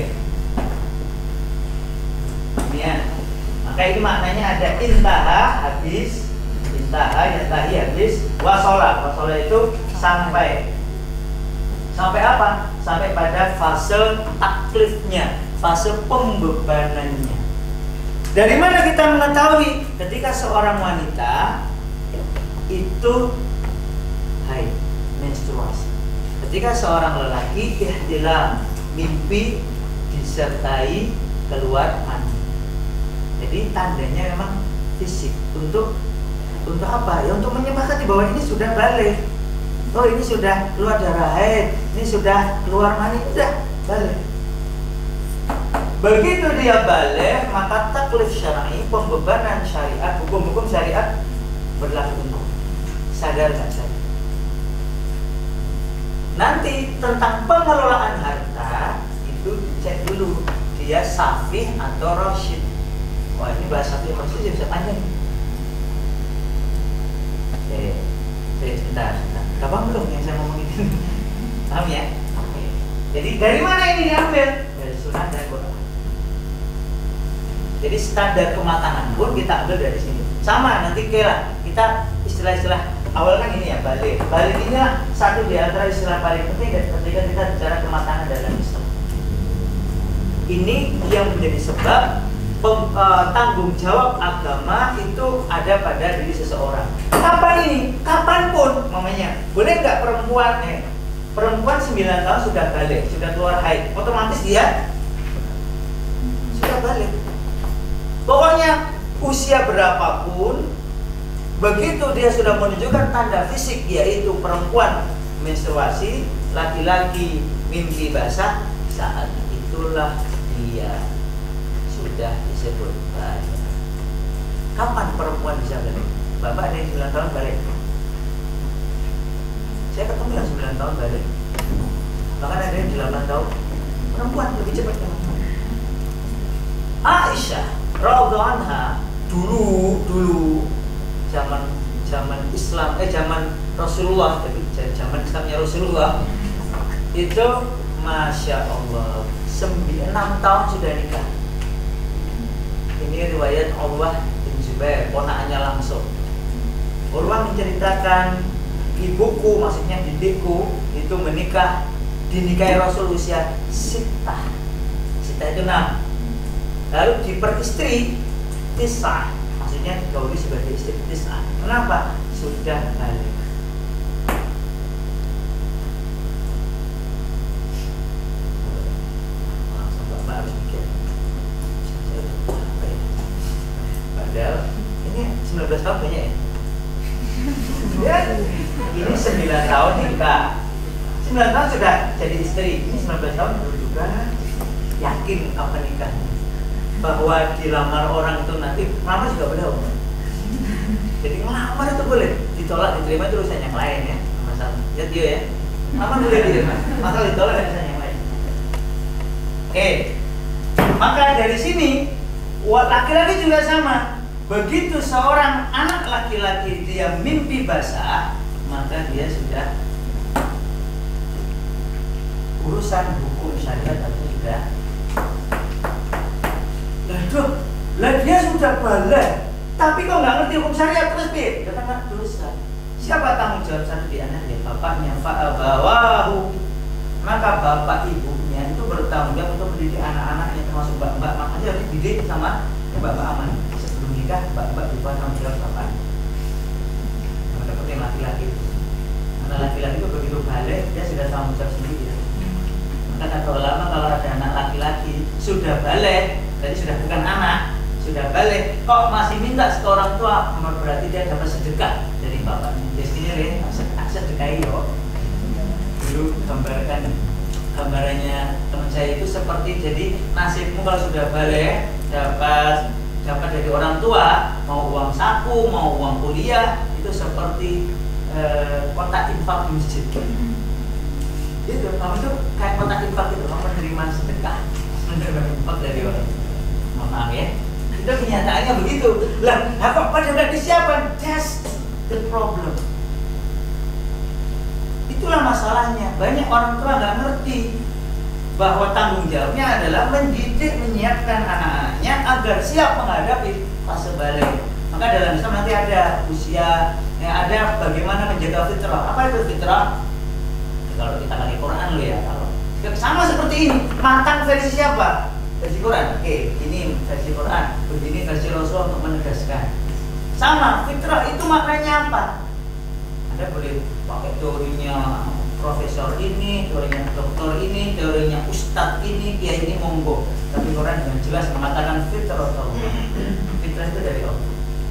Ini ya. Maka ini maknanya ada intaha habis, intaha yantahi habis, wasolah. Wasolah itu sampai. Sampai apa? Sampai pada fase taklifnya, fase pembebanannya. Dari mana kita mengetahui ketika seorang wanita itu haid, menstruasi? Ketika seorang lelaki ihtilam, mimpi disertai keluar mani. Jadi tandanya memang fisik. Untuk untuk apa? Ya untuk menyepakati bahwa ini sudah balik. Oh ini sudah keluar darah haid, ini sudah keluar mani, sudah balik. Begitu dia balik, maka taklif syar'i, pembebanan syariat, hukum-hukum syariat berlaku untuk sadar nggak sadar. Nanti tentang pengelolaan harta itu dicek dulu dia safih atau rasyid. Wah ini bahasa safih rasyid bisa panjang. Eh, sebentar, sebentar. Gampang belum yang saya ngomongin? Paham ya? Oke. Jadi dari mana ini diambil? Dari Sunnah dan Quran. Jadi standar kematangan pun kita ambil dari sini. Sama nanti kira kita istilah-istilah awal kan ini ya balik. Balik ini satu di antara istilah paling penting ketika kita bicara kematangan dalam Islam. Ini yang menjadi sebab pem, uh, tanggung jawab agama itu ada pada diri seseorang. Kapan ini? Kapanpun, mamanya. Boleh nggak perempuan eh, perempuan sembilan tahun sudah balik, sudah keluar haid, otomatis dia sudah balik. Pokoknya usia berapapun, begitu dia sudah menunjukkan tanda fisik yaitu perempuan menstruasi, laki-laki mimpi basah, saat itulah dia sudah disebut balik. Kapan perempuan bisa balik? Bapak ada yang sembilan tahun balik. Saya ketemu yang sembilan tahun balik. Bahkan ada yang delapan tahun. Perempuan lebih cepat teman-teman. Aisyah radhiyallahu anha dulu dulu zaman zaman Islam eh zaman Rasulullah, tapi zaman Islamnya Rasulullah itu masya Allah enam tahun sudah nikah. Ini riwayat Urwah bin Zubair, ponakannya langsung. Urwah menceritakan ibuku, maksudnya didikku itu menikah, dinikahi Rasul usia sitah. Sitah itu enam. Lalu diperistri tisah, maksudnya digauli sebagai istri tisah. Kenapa? Sudah balik. Langsung Bapak harus mikir. Padahal ini sembilan belas tahun banyak ya. Ya, ini sembilan tahun nikah, sembilan tahun sudah jadi istri, ini sembilan belas tahun dulu juga yakin apa nikahnya, bahwa dilamar orang itu nanti melamar juga boleh om. Jadi ngelamar itu boleh, ditolak diterima itu urusan yang lain ya, masalah. Ya dia ya, melamar boleh diterima, masalah ditolak urusan yang lain. Oke, maka dari sini laki-laki juga sama. Begitu seorang anak laki-laki dia mimpi basah, maka dia sudah urusan hukum syariat atau tidak. Lalu, lah dia sudah balik, tapi kok nggak ngerti hukum syariat terus bi, dia kan dosa. Siapa tanggung jawab satu di anak dia? Bapaknya, fa'abawahu. Maka bapak ibunya itu bertanggung jawab untuk mendidik anak-anaknya, termasuk mbak-mbak. Makanya harus dididik sama mbak-mbak aman. Sebelum nikah, mbak-mbak juga tanggung jawab bapaknya. Yang dapat yang laki-laki. Karena laki-laki itu begitu balik, dia sudah tanggung jawab sendiri. Maka kata ulama kalau ada anak laki-laki sudah balik, jadi sudah bukan anak, sudah balik, kok masih minta ke orang tua, berarti dia dapat sedekah dari bapaknya. Jadi sini re, sedekah yo. Dulu gambarkan gambarannya teman saya itu seperti jadi nasibmu kalau sudah balik dapat dapat dari orang tua, mau uang saku, mau uang kuliah, itu seperti eh, kotak infak di masjid. Itu kamu itu kayak kotak infak itu, kamu menerima sedekah, menerima infak dari orang. Maaf ya, itu kenyataannya begitu. Lah, apa pada udah disiapkan? That's the problem. Itulah masalahnya. Banyak orang tua nggak ngerti bahwa tanggung jawabnya adalah mendidik, menyiapkan anak-anaknya agar siap menghadapi fase balik. Maka dalam Islam nanti ada usia, ya, ada bagaimana menjaga fitrah. Apa itu fitrah? Ya, kalau kita pakai Quran lo ya, kalau sama seperti ini. Matang versi siapa? Versi Quran. Oke, ini versi Quran. Begini versi Rasul untuk menegaskan. Sama, fitrah itu maknanya apa? Anda boleh pakai teorinya profesor ini, teorinya doktor ini, teorinya ustadz ini, kiai ini, monggo. Tapi Quran dengan jelas mengatakan fitrah Allah. Fitrah itu dari Allah.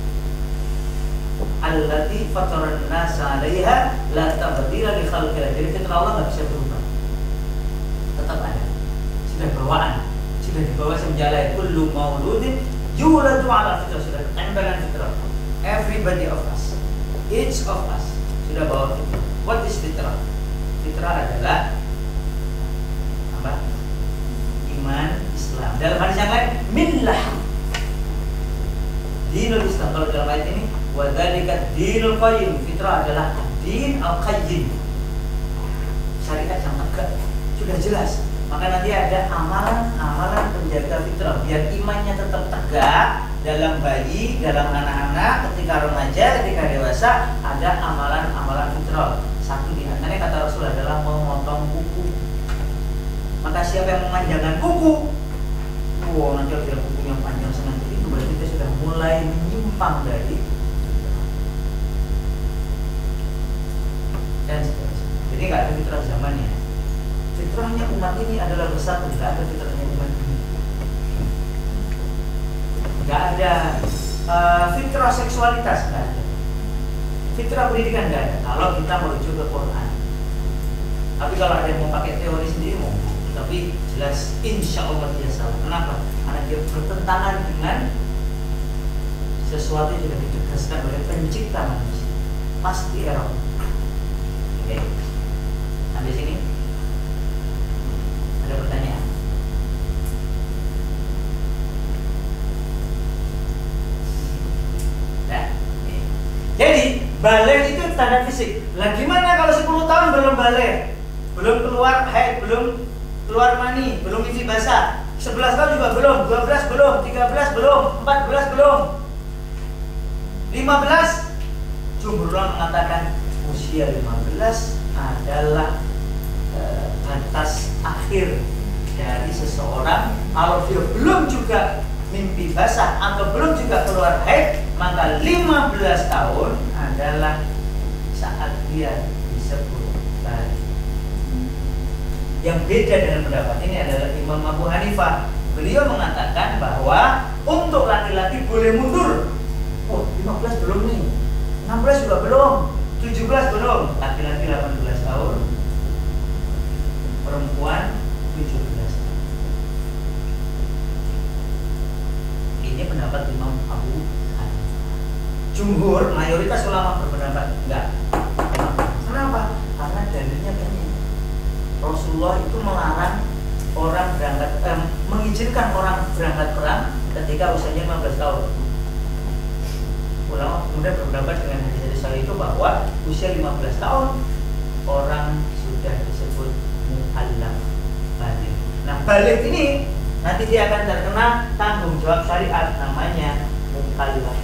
Allati fataran nasa 'alaiha la tabdila li khalqillah. Jadi fitrah Allah nggak bisa berubah. Tetap ada. Sudah bawaan, sudah dibawa semenjak kullu mauludin yuladu 'ala fitrah, sudah tempelan fitrah. Everybody of us, each of us sudah bawa fitrah. What is fitrah? Fitrah adalah apa? Iman Islam. Dalam hadis yang lain, millah dinul Islam. Kalau dalam ayat ini, wa dzalika dinul qayyim. Fitrah adalah din al-qayyim, syariat yang tegak, sudah jelas. Maka nanti ada amalan-amalan penjaga fitrah biar imannya tetap tegak dalam bayi, dalam anak-anak, ketika remaja, ketika dewasa, ada amalan-amalan fitrah. Satu di antaranya kata Rasul adalah memotong kuku. Maka siapa yang memanjangkan kuku, wow, nanti ada kuku yang panjang seperti itu, berarti kita sudah mulai menyimpang dari dan seterusnya. Jadi nggak ada fitrah zamannya. Fitrahnya umat ini adalah bersatu, nggak ada fitrahnya umat ini. Nggak ada uh, fitrah seksualitas, nggak ada. Fitrah pendidikan nggak ada. Kalau kita merujuk ke Quran. Tapi kalau ada yang mau pakai teori sendiri mau. Tapi jelas insya Allah dia salah. Kenapa? Karena dia bertentangan dengan sesuatu yang sudah ditegaskan oleh pencipta manusia. Pasti error. Oke. Sampai sini. Ada pertanyaan? Nah, jadi balik itu tanda fisik. Lah gimana kalau sepuluh tahun belum balik? Belum keluar haid, belum keluar mani, belum isi basah. sebelas tahun juga belum, dua belas belum, tiga belas belum, empat belas belum. lima belas jumhur ulama mengatakan usia lima belas adalah eh, batas akhir dari seseorang. Kalau dia belum juga mimpi basah atau belum juga keluar haid, maka lima belas tahun adalah saat dia disebut balik. Yang beda dengan pendapat ini adalah Imam Abu Hanifah. Beliau mengatakan bahwa untuk laki-laki boleh mundur. Oh, lima belas belum nih, enam belas juga belum, tujuh belas belum. Laki-laki delapan belas tahun, perempuan tujuh belas tahun. Ini pendapat Imam Abu Hanifah. Jumhur, mayoritas ulama berpendapat enggak. Kenapa? Karena dalilnya banyak. Rasulullah itu melarang orang berangkat, eh, mengizinkan orang berangkat perang ketika usianya lima belas tahun. Ulama kemudian berpendapat dengan hadis-hadis itu bahwa usia lima belas tahun orang sudah disebut mukallaf balik. Nah balik ini nanti dia akan terkena tanggung jawab syariat namanya mukallaf.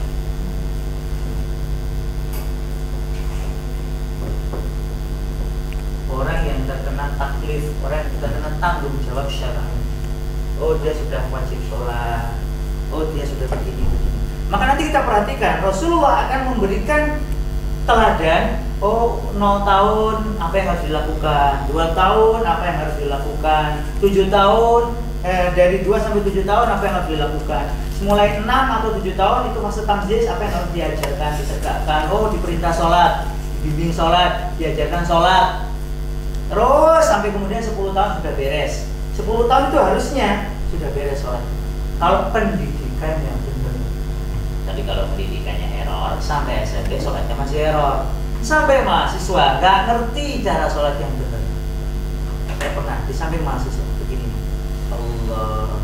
Orang yang terkena taklif, orang yang terkena tanggung jawab syariat. Oh dia sudah wajib sholat, oh dia sudah begini begini. Maka nanti kita perhatikan Rasulullah akan memberikan teladan. Oh, nol tahun apa yang harus dilakukan, dua tahun apa yang harus dilakukan, tujuh tahun eh, dari dua sampai tujuh tahun apa yang harus dilakukan. Mulai enam atau tujuh tahun itu fase tamyiz, apa yang harus diajarkan, ditegakkan. Oh, diperintah sholat, dibimbing sholat, diajarkan sholat. Terus sampai kemudian sepuluh tahun sudah beres. sepuluh tahun itu harusnya sudah beres sholat. Kalau pendidikan yang benar. Tapi kalau pendidikannya error, sampai S M P sholatnya masih error. Sampai mahasiswa nggak ngerti cara sholat yang benar. Saya pernah di samping mahasiswa begini. Allah.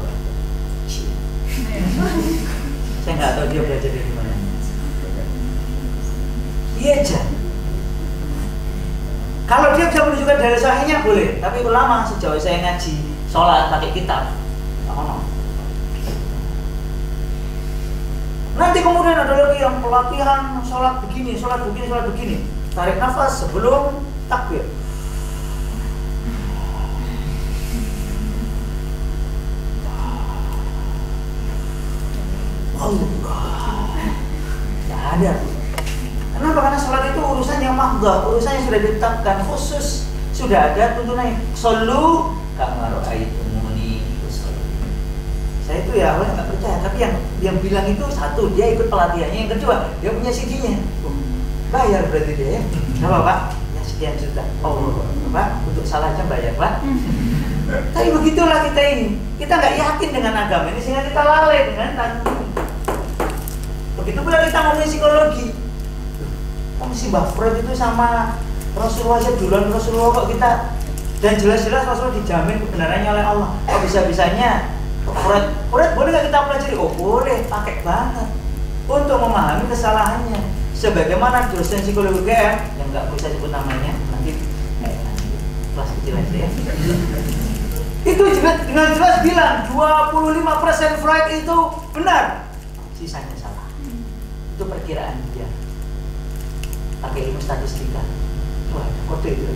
Saya nggak tahu dia belajar dari mana. Iya aja. Kalau dia bisa menunjukkan dalil sahihnya boleh, tapi ulama sejauh saya ngaji sholat pakai kitab, oh, nanti kemudian ada lagi yang pelatihan sholat begini, sholat begini, sholat begini. Tarik nafas sebelum takbir. Allah, tidak ada. Kenapa? Karena sholat itu urusan yang mahdzah, urusan yang sudah ditetapkan khusus, sudah ada tuntunannya. Shollu kama ra'aitumuni usolli. Saya itu ya awalnya nggak percaya, tapi yang yang bilang itu satu, dia ikut pelatihannya, yang kedua dia punya C D-nya, bayar berarti dia ya. Kenapa Pak? Ya sekian juta. Oh Pak, untuk salahnya bayar Pak. Tapi begitulah kita ini, kita nggak yakin dengan agama ini sehingga kita lalai dengan tanggung. Begitu pula kita ngomongin psikologi. Om si Mbah Freud itu sama Rasulullah aja duluan Rasulullah kok kita, dan jelas-jelas Rasulullah dijamin kebenarannya oleh Allah. Kok bisa-bisanya Freud, Freud boleh nggak kita pelajari? Oh boleh, pakai banget untuk memahami kesalahannya. Sebagaimana dosen psikologi U G M yang nggak bisa sebut namanya, nanti eh, kelas kecil aja ya. Itu juga dengan jelas bilang dua puluh lima persen Freud itu benar, sisanya salah. Itu perkiraan dia. Pakai ilmu statistika. Wah, kode itu.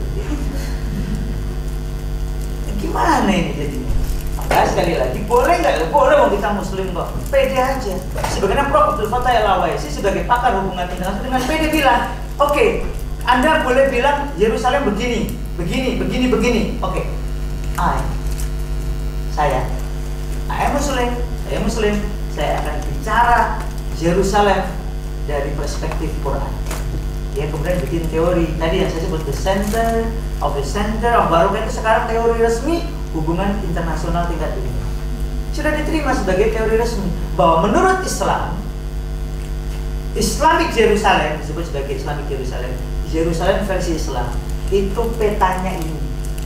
Gimana ini jadinya? Maka sekali lagi, boleh nggak? Boleh, wong kita muslim kok. Pede aja. Sebagaimana Prof Abdul Fattah Al-Awaisi sebagai pakar hubungan internasional dengan pede bilang, oke, okay, Anda boleh bilang Yerusalem begini, begini, begini, begini. Oke, okay. I, saya, I am muslim, saya muslim, saya akan bicara Yerusalem dari perspektif Quran. Dia kemudian bikin teori tadi yang saya sebut the center of the center of Barokah, itu sekarang teori resmi hubungan internasional tingkat dunia. Sudah diterima sebagai teori resmi bahwa menurut Islam, Islamic Jerusalem disebut sebagai Islamic Jerusalem, Jerusalem versi Islam itu petanya ini,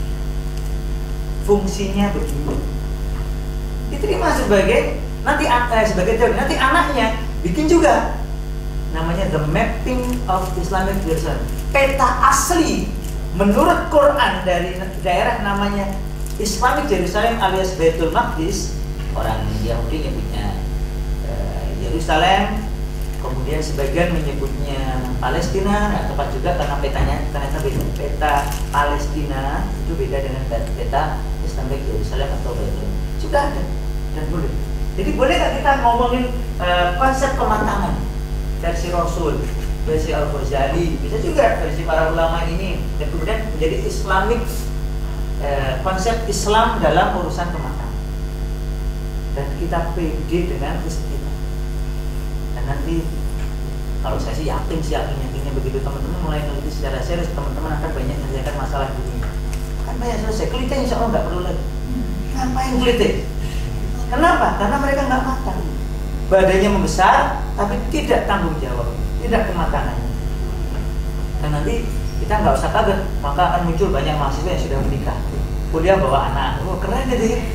fungsinya begini. Diterima sebagai nanti eh, sebagai teori. Nanti anaknya bikin juga. Namanya The Mapping of Islamic Jerusalem. Peta asli menurut Quran dari daerah namanya Islamic Jerusalem alias Baitul Maqdis. Orang Yahudi menyebutnya uh, Yerusalem, kemudian sebagian menyebutnya Palestina. Nah, tepat juga karena petanya ternyata beda. Peta Palestina itu beda dengan peta Islamic Jerusalem atau Baitul. Sudah ada dan boleh. Jadi boleh nggak kita ngomongin uh, konsep pematangan? Versi Rasul, versi Al-Ghazali, bisa juga versi para ulama ini, dan kemudian menjadi Islamic eh, konsep Islam dalam urusan kematangan. Dan kita pede dengan riset kita. Dan nanti kalau saya sih yakin, sih yakin yakinnya begitu teman-teman mulai meneliti secara serius, teman-teman akan banyak menyelesaikan masalah dunia. Kan banyak selesai, kelitih insya Allah nggak perlu lagi. Ngapain kelitih? Kenapa? Karena mereka nggak matang. Badannya membesar, tapi tidak tanggung jawab, tidak kematangannya. Dan nanti kita nggak usah kaget, maka akan muncul banyak mahasiswa yang sudah menikah, kuliah bawa anak. Oh keren itu ya.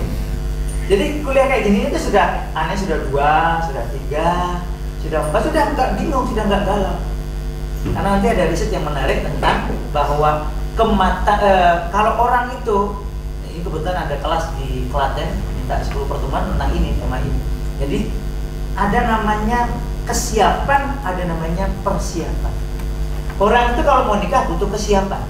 Jadi kuliah kayak gini itu sudah anaknya sudah dua, sudah tiga, sudah empat, sudah nggak bingung, sudah nggak galau. Karena nanti ada riset yang menarik tentang bahwa kemata eh, kalau orang itu, ini kebetulan ada kelas di Klaten minta sepuluh pertemuan tentang ini tema ini. Jadi ada namanya kesiapan, ada namanya persiapan. Orang itu kalau mau nikah butuh kesiapan.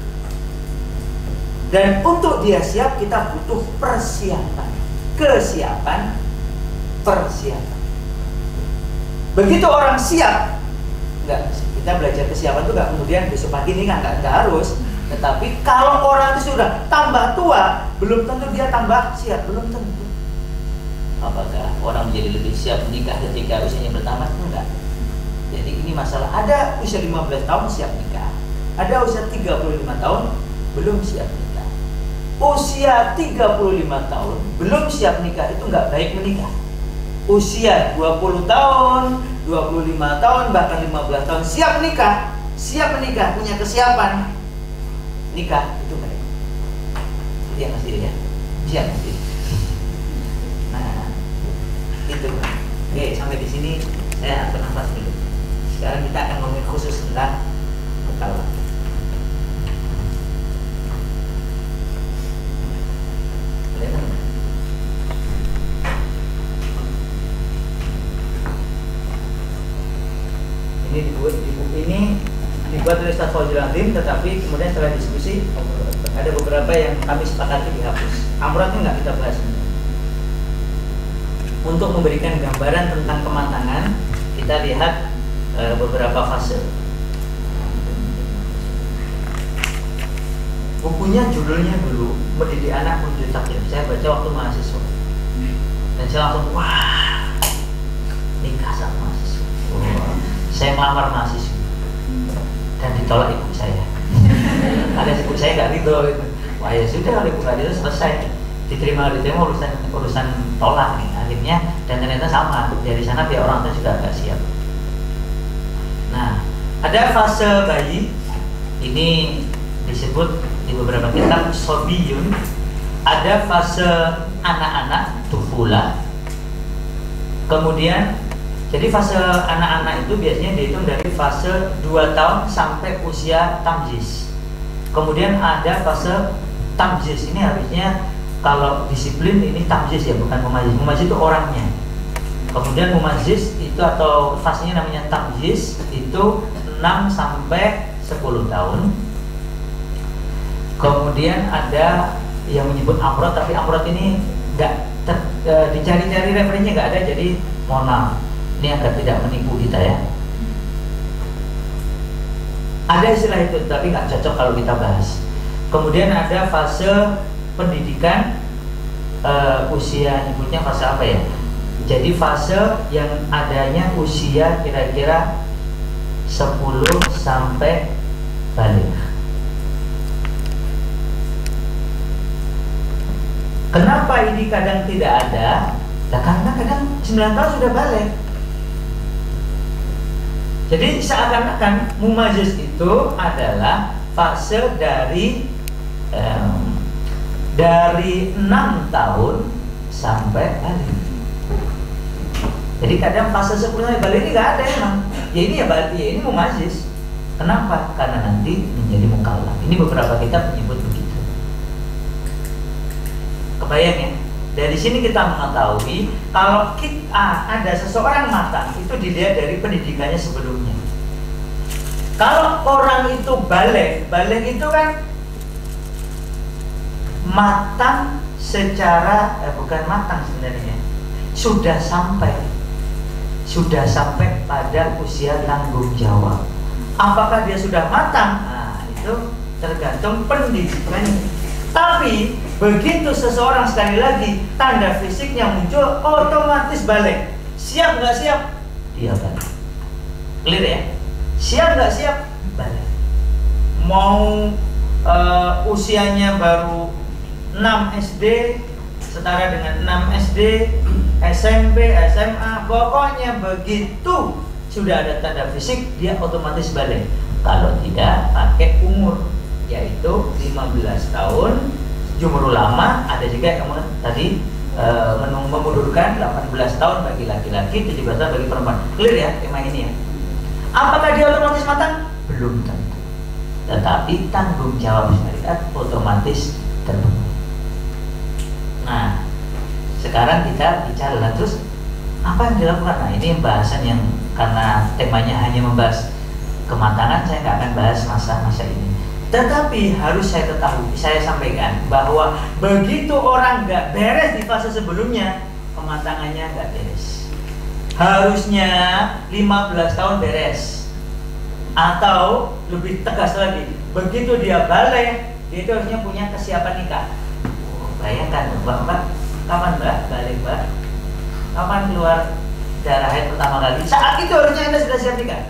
Dan untuk dia siap kita butuh persiapan. Kesiapan, persiapan. Begitu orang siap, enggak, kita belajar kesiapan itu enggak kemudian besok pagi nikah, enggak, enggak harus. Tetapi kalau orang itu sudah tambah tua, belum tentu dia tambah siap, belum tentu. Apakah orang menjadi lebih siap menikah ketika usianya bertambah? Enggak. Jadi ini masalah, ada usia lima belas tahun siap nikah, ada usia tiga puluh lima tahun belum siap nikah. Usia tiga puluh lima tahun belum siap nikah itu enggak baik menikah. Usia dua puluh tahun, dua puluh lima tahun, bahkan lima belas tahun siap nikah, siap menikah, punya kesiapan nikah, itu baik. Iya masih ya, siap masih. Nah, itu. Oke, sampai di sini saya akan nafas dulu. Sekarang kita akan ngomongin khusus tentang mukallaf. Ini dibuat di buku ini dibuat oleh Ustaz Fauzi Azim, tetapi kemudian setelah diskusi ada beberapa yang kami sepakati dihapus. Amrat itu nggak kita bahas. Untuk memberikan gambaran tentang kematangan, kita lihat e, beberapa fase. Bukunya judulnya dulu Mendidik Anak Menuju Takdir. Saya baca waktu mahasiswa dan saya langsung wah, nikah sama mahasiswa. Wah. Saya melamar mahasiswa dan ditolak ibu saya. Ada ibu saya nggak ridho gitu. Wah ya sudah, kalau ibu nggak ridho selesai. Diterima diterima urusan urusan tolak nih akhirnya, dan ternyata sama dari sana pihak orang tua juga agak siap. Nah, ada fase bayi ini disebut di beberapa kitab sobiyun. Ada fase anak-anak tufula. Kemudian jadi fase anak-anak itu biasanya dihitung dari fase dua tahun sampai usia tamjiz. Kemudian ada fase tamjiz, ini harusnya kalau disiplin ini tamjiz ya, bukan mumajiz. Mumajiz itu orangnya. Kemudian mumajiz itu atau fasenya namanya tamjiz itu enam sampai sepuluh tahun. Kemudian ada yang menyebut amrod, tapi amrod ini enggak e, dicari-cari referensinya enggak ada, jadi mohon maaf. Ini agar tidak menipu kita ya. Ada istilah itu, tapi nggak cocok kalau kita bahas. Kemudian ada fase pendidikan, uh, usia nyebutnya fase apa ya? Jadi fase yang adanya usia kira-kira sepuluh sampai balik. Kenapa ini kadang tidak ada? Ya karena kadang sembilan tahun sudah balik. Jadi seakan-akan mumajiz itu adalah fase dari um, dari enam tahun sampai balik. Jadi kadang fase sepuluh sampai balik ini nggak ada emang. Ya ini ya berarti ya ini mumajiz. Kenapa? Karena nanti menjadi mukallaf. Ini beberapa kitab menyebut begitu. Kebayang ya? Dari sini kita mengetahui kalau kita ada seseorang matang itu dilihat dari pendidikannya sebelumnya. Kalau orang itu balik, balik itu kan matang secara eh, bukan matang sebenarnya, sudah sampai sudah sampai pada usia tanggung jawab. Apakah dia sudah matang? Nah, itu tergantung pendidikannya. Tapi begitu seseorang sekali lagi tanda fisiknya muncul, otomatis balik. Siap nggak siap? Dia balik. Clear ya? Siap nggak siap? Balik. Mau uh, usianya baru enam S D, setara dengan enam S D, S M P, S M A, pokoknya begitu sudah ada tanda fisik, dia otomatis balik. Kalau tidak, pakai umur, yaitu lima belas tahun. Jumhur ulama ada juga yang tadi e, memundurkan delapan belas tahun bagi laki-laki, tujuh belas tahun bagi perempuan. Clear ya tema ini ya? Apakah dia otomatis matang? Belum tentu. tetapi tanggung jawab syariat otomatis terpenuhi. Nah, sekarang kita bicara terus apa yang dilakukan. Nah, ini bahasan yang karena temanya hanya membahas kematangan, saya nggak akan bahas masa-masa ini. Tetapi harus saya ketahui, saya sampaikan bahwa begitu orang nggak beres di fase sebelumnya, kematangannya nggak beres. Harusnya lima belas tahun beres. Atau lebih tegas lagi, begitu dia balik, dia itu harusnya punya kesiapan nikah. Oh, bayangkan, mbak, mbak, kapan mbak balik mbak? Kapan keluar darah haid pertama kali? Saat itu harusnya anda sudah siap nikah.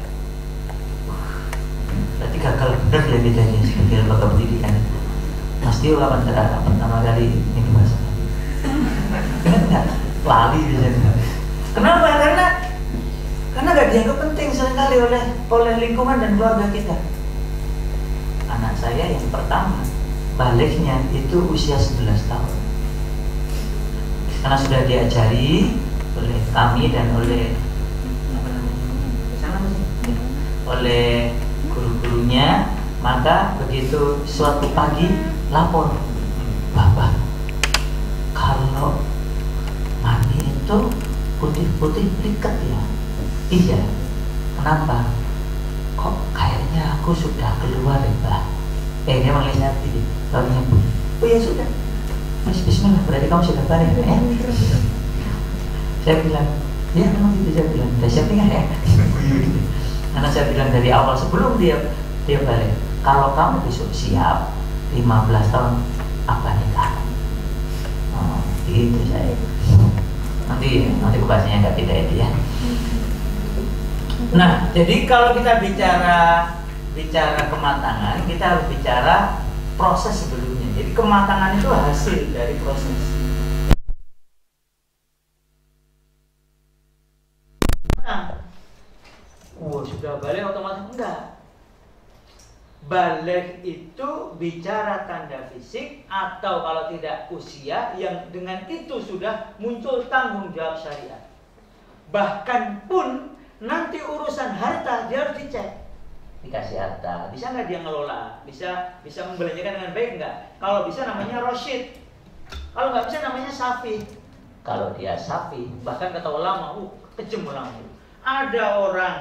Berarti gagal benar ya bedanya sebagai lembaga pendidikan. Mas Tio kapan darah pertama kali ini mas? Enggak, lali biasanya. Kenapa? Karena karena gak dianggap penting seringkali oleh oleh lingkungan dan keluarga kita. Anak saya yang pertama baliknya itu usia sebelas tahun. Karena sudah diajari oleh kami dan oleh oleh guru-gurunya, maka begitu suatu pagi lapor, Bapak, kalau mandi itu putih-putih riket ya. Iya, kenapa? Kok kayaknya aku sudah keluar ya Mbak? Eh, dia manggilnya Titi, tahunya Bu. Oh ya sudah, Mas Bismillah, berarti kamu sudah balik ya? Saya bilang, ya memang itu saya bilang, udah siap nikah ya? Karena saya bilang dari awal sebelum dia dia balik, kalau kamu besok siap lima belas tahun apa nikah? Oh, gitu saya. Nanti nanti bahasanya nggak beda itu ya. Nah, jadi kalau kita bicara bicara kematangan, kita harus bicara proses sebelumnya. Jadi kematangan itu hasil dari proses. Nah, wow, sudah balik otomatis enggak. Balik itu bicara tanda fisik atau kalau tidak usia yang dengan itu sudah muncul tanggung jawab syariat. Bahkan pun nanti urusan harta dia harus dicek. Dikasih harta, bisa nggak dia ngelola? Bisa bisa membelanjakan dengan baik nggak? Kalau bisa namanya Roshid. Kalau nggak bisa namanya Safi. Kalau dia Safi, bahkan kata ulama, uh, kejem ulama. Ada orang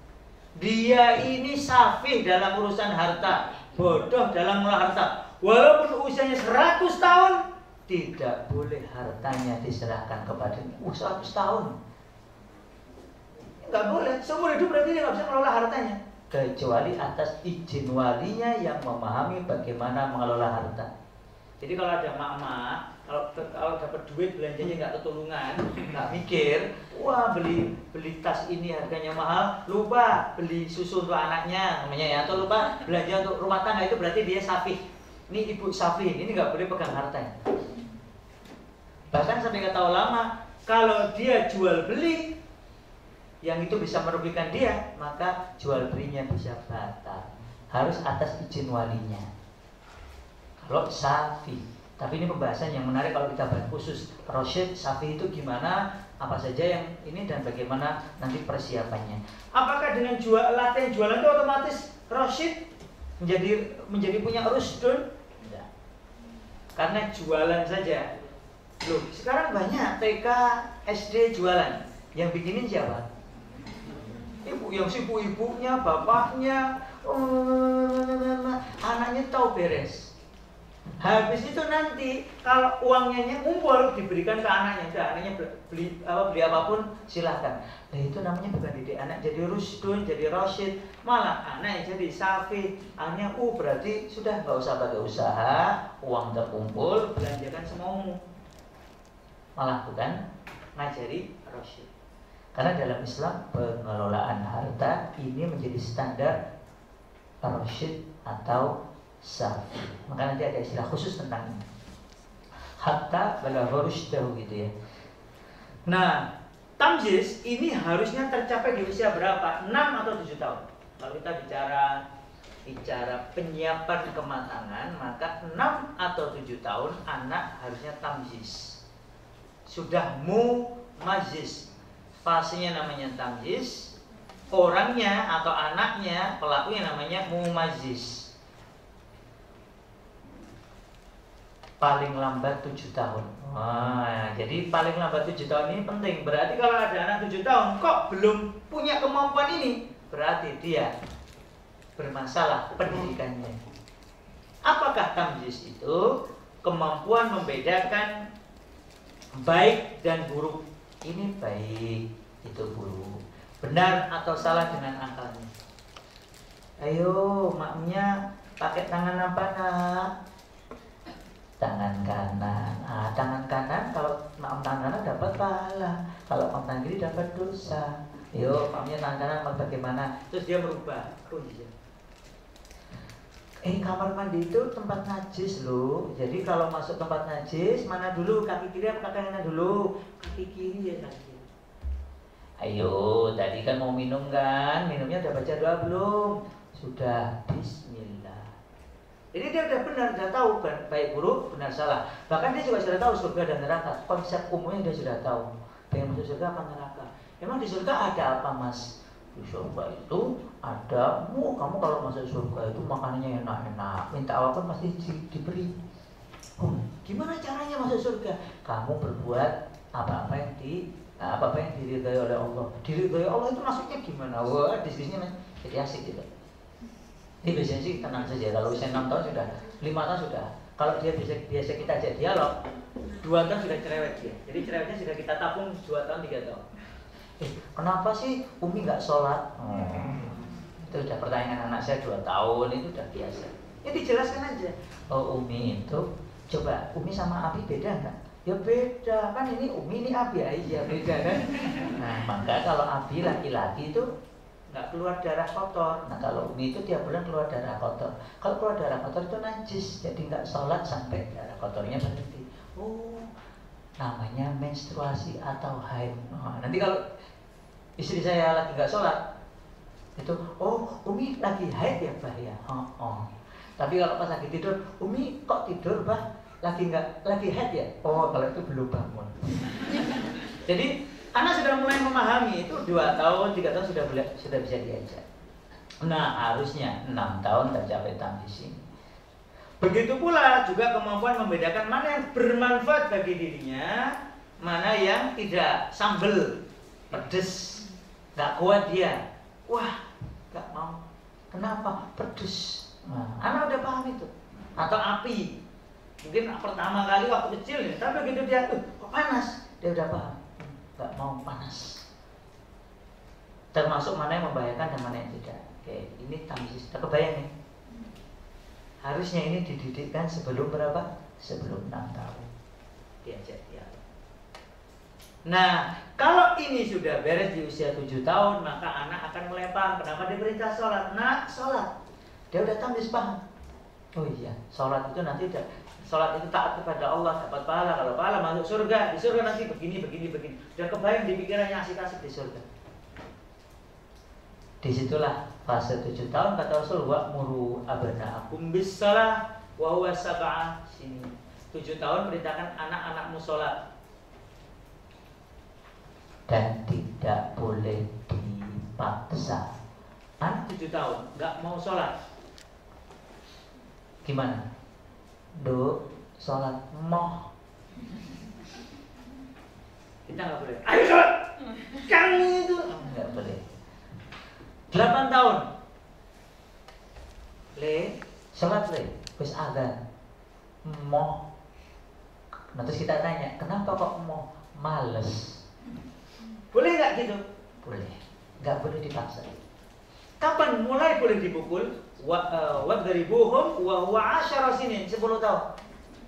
dia ini Safi dalam urusan harta, bodoh dalam mengelola harta. Walaupun usianya seratus tahun, tidak boleh hartanya diserahkan kepadanya. Uh, seratus tahun. Nggak boleh, seumur hidup berarti dia nggak bisa mengelola hartanya kecuali atas izin walinya yang memahami bagaimana mengelola harta. Jadi kalau ada mak-mak, kalau kalau dapat duit belanjanya nggak ketulungan, nggak mikir, wah beli beli tas ini harganya mahal, lupa beli susu untuk anaknya namanya ya, atau lupa belanja untuk rumah tangga, itu berarti dia safi. Ini ibu safi, ini nggak boleh pegang hartanya. Bahkan sampai kata ulama, kalau dia jual beli yang itu bisa merugikan dia, maka jual belinya bisa batal. Harus atas izin walinya. Kalau safi. Tapi ini pembahasan yang menarik kalau kita bahas khusus Roshid, safi itu gimana, apa saja yang ini dan bagaimana nanti persiapannya. Apakah dengan jual latihan jualan itu otomatis Roshid menjadi menjadi punya rusdun? Tidak. Karena jualan saja. Loh, sekarang banyak T K, S D jualan. Yang bikinin siapa? Ibu, yang sibuk ibunya, bapaknya, oh, anaknya tahu beres. Habis itu nanti kalau uangnya ngumpul diberikan ke anaknya, udah anaknya beli apa beli apapun silahkan. Nah itu namanya bukan didik anak jadi rusdun, jadi rosyid, malah anaknya jadi safi. Anaknya, uh berarti sudah nggak usah pakai usaha, uang terkumpul, belanjakan semaumu. Malah bukan ngajari rosyid. Karena dalam Islam pengelolaan harta ini menjadi standar rosyid atau safi. Maka nanti ada istilah khusus tentang ini. Hatta balagha rusydahu gitu ya. Nah, tamyiz ini harusnya tercapai di usia berapa? enam atau tujuh tahun. Kalau kita bicara bicara penyiapan kematangan, maka enam atau tujuh tahun anak harusnya tamyiz. Sudah mumayyiz. Fasenya namanya tamyiz, orangnya atau anaknya, pelakunya namanya mumayyiz. paling lambat tujuh tahun. Wah, jadi paling lambat tujuh tahun ini penting. Berarti kalau ada anak tujuh tahun kok belum punya kemampuan ini, berarti dia bermasalah pendidikannya. Apakah tamyiz itu? Kemampuan membedakan baik dan buruk. Ini baik, itu buruk. Benar atau salah dengan akalnya. Ayo, maknya pakai tangan apa nak? Tangan kanan. Ah, tangan kanan kalau mak tangan kanan dapat pahala. Kalau mak tangan kiri dapat dosa. Ayo, maknya tangan kanan bagaimana? Terus dia merubah. Oh iya. Eh, kamar mandi itu tempat najis loh. Jadi kalau masuk tempat najis, mana dulu? Kaki kiri apa kaki kanan dulu? Kaki kiri ya kaki. Ayo, tadi kan mau minum kan? Minumnya udah baca doa belum? Sudah. Bismillah. Jadi dia udah benar, udah tahu kan baik buruk, benar salah. Bahkan dia juga sudah tahu surga dan neraka. Konsep umumnya dia sudah tahu. Pengen masuk surga apa neraka? Emang di surga ada apa, Mas? Di surga itu ada, mu kamu kalau masuk surga itu makanannya enak-enak, minta apapun pasti di, diberi. Oh, gimana caranya masuk surga? Kamu berbuat apa-apa yang di apa-apa yang diridhai oleh Allah. Diridhai Allah itu maksudnya gimana? Wah, diskusinya jadi asik gitu. Ini biasanya sih tenang saja. Kalau usia enam tahun sudah, lima tahun sudah. Kalau dia biasa, biasa kita ajak dialog, dua tahun sudah cerewet dia. Jadi cerewetnya sudah kita tabung dua tahun tiga tahun. Eh, kenapa sih Umi nggak sholat? Hmm. Itu udah pertanyaan anak saya dua tahun, itu udah biasa. Ya dijelaskan aja. Oh Umi itu, coba Umi sama Abi beda nggak? Ya beda, kan ini Umi ini Abi aja beda kan? Nah maka kalau Abi laki-laki itu nggak keluar darah kotor. Nah kalau Umi itu tiap bulan keluar darah kotor. Kalau keluar darah kotor itu najis, jadi nggak sholat sampai darah kotornya berhenti. Oh, namanya menstruasi atau haid. Nah, nanti kalau istri saya lagi nggak sholat, itu oh Umi lagi haid ya bah ya. Oh, oh. Tapi kalau pas lagi tidur, Umi kok tidur bah? Lagi nggak lagi haid ya? Oh kalau itu belum bangun. Jadi anak sudah mulai memahami itu dua tahun, tiga tahun sudah boleh, sudah bisa diajak. Nah harusnya enam tahun tercapai tamyiz ini. Begitu pula juga kemampuan membedakan mana yang bermanfaat bagi dirinya, mana yang tidak. Sambel pedes nggak kuat dia, wah nggak mau. Kenapa? Pedes. Nah, anak udah paham itu. Atau api, mungkin pertama kali waktu kecil nih, tapi begitu dia tuh kok panas, dia udah paham. Nggak mau panas. Termasuk mana yang membahayakan dan mana yang tidak. Oke, ini tamyiz. Kebayang nih. Harusnya ini dididikkan sebelum berapa? Sebelum enam tahun. Diajak dia. Nah, kalau ini sudah beres di usia tujuh tahun, maka anak akan mulai paham kenapa diperintah sholat. Nah, sholat. Dia udah tamyiz paham. Oh iya, sholat itu nanti udah, sholat itu taat kepada Allah, dapat pahala. Kalau pahala masuk surga, di surga nanti begini, begini, begini. Udah kebayang di pikirannya asik-asik di surga. Disitulah fase tujuh tahun kata Rasul, wa'muru abna'akum bis-shalah wa huwa sab'a sini. tujuh tahun perintahkan anak-anakmu sholat. Dan tidak boleh dipaksa. Anak tujuh tahun nggak mau sholat, gimana? Do sholat moh. Kita nggak boleh. Ayo sholat. Kamu itu nggak boleh. Delapan tahun. Le sholat le, terus azan. Moh. Nah terus kita tanya, kenapa kok moh? Males. Boleh nggak gitu? Boleh. Nggak boleh dipaksa. Kapan mulai boleh dipukul? Wa dari buhum wa huwa asyara sinin, sepuluh tahun.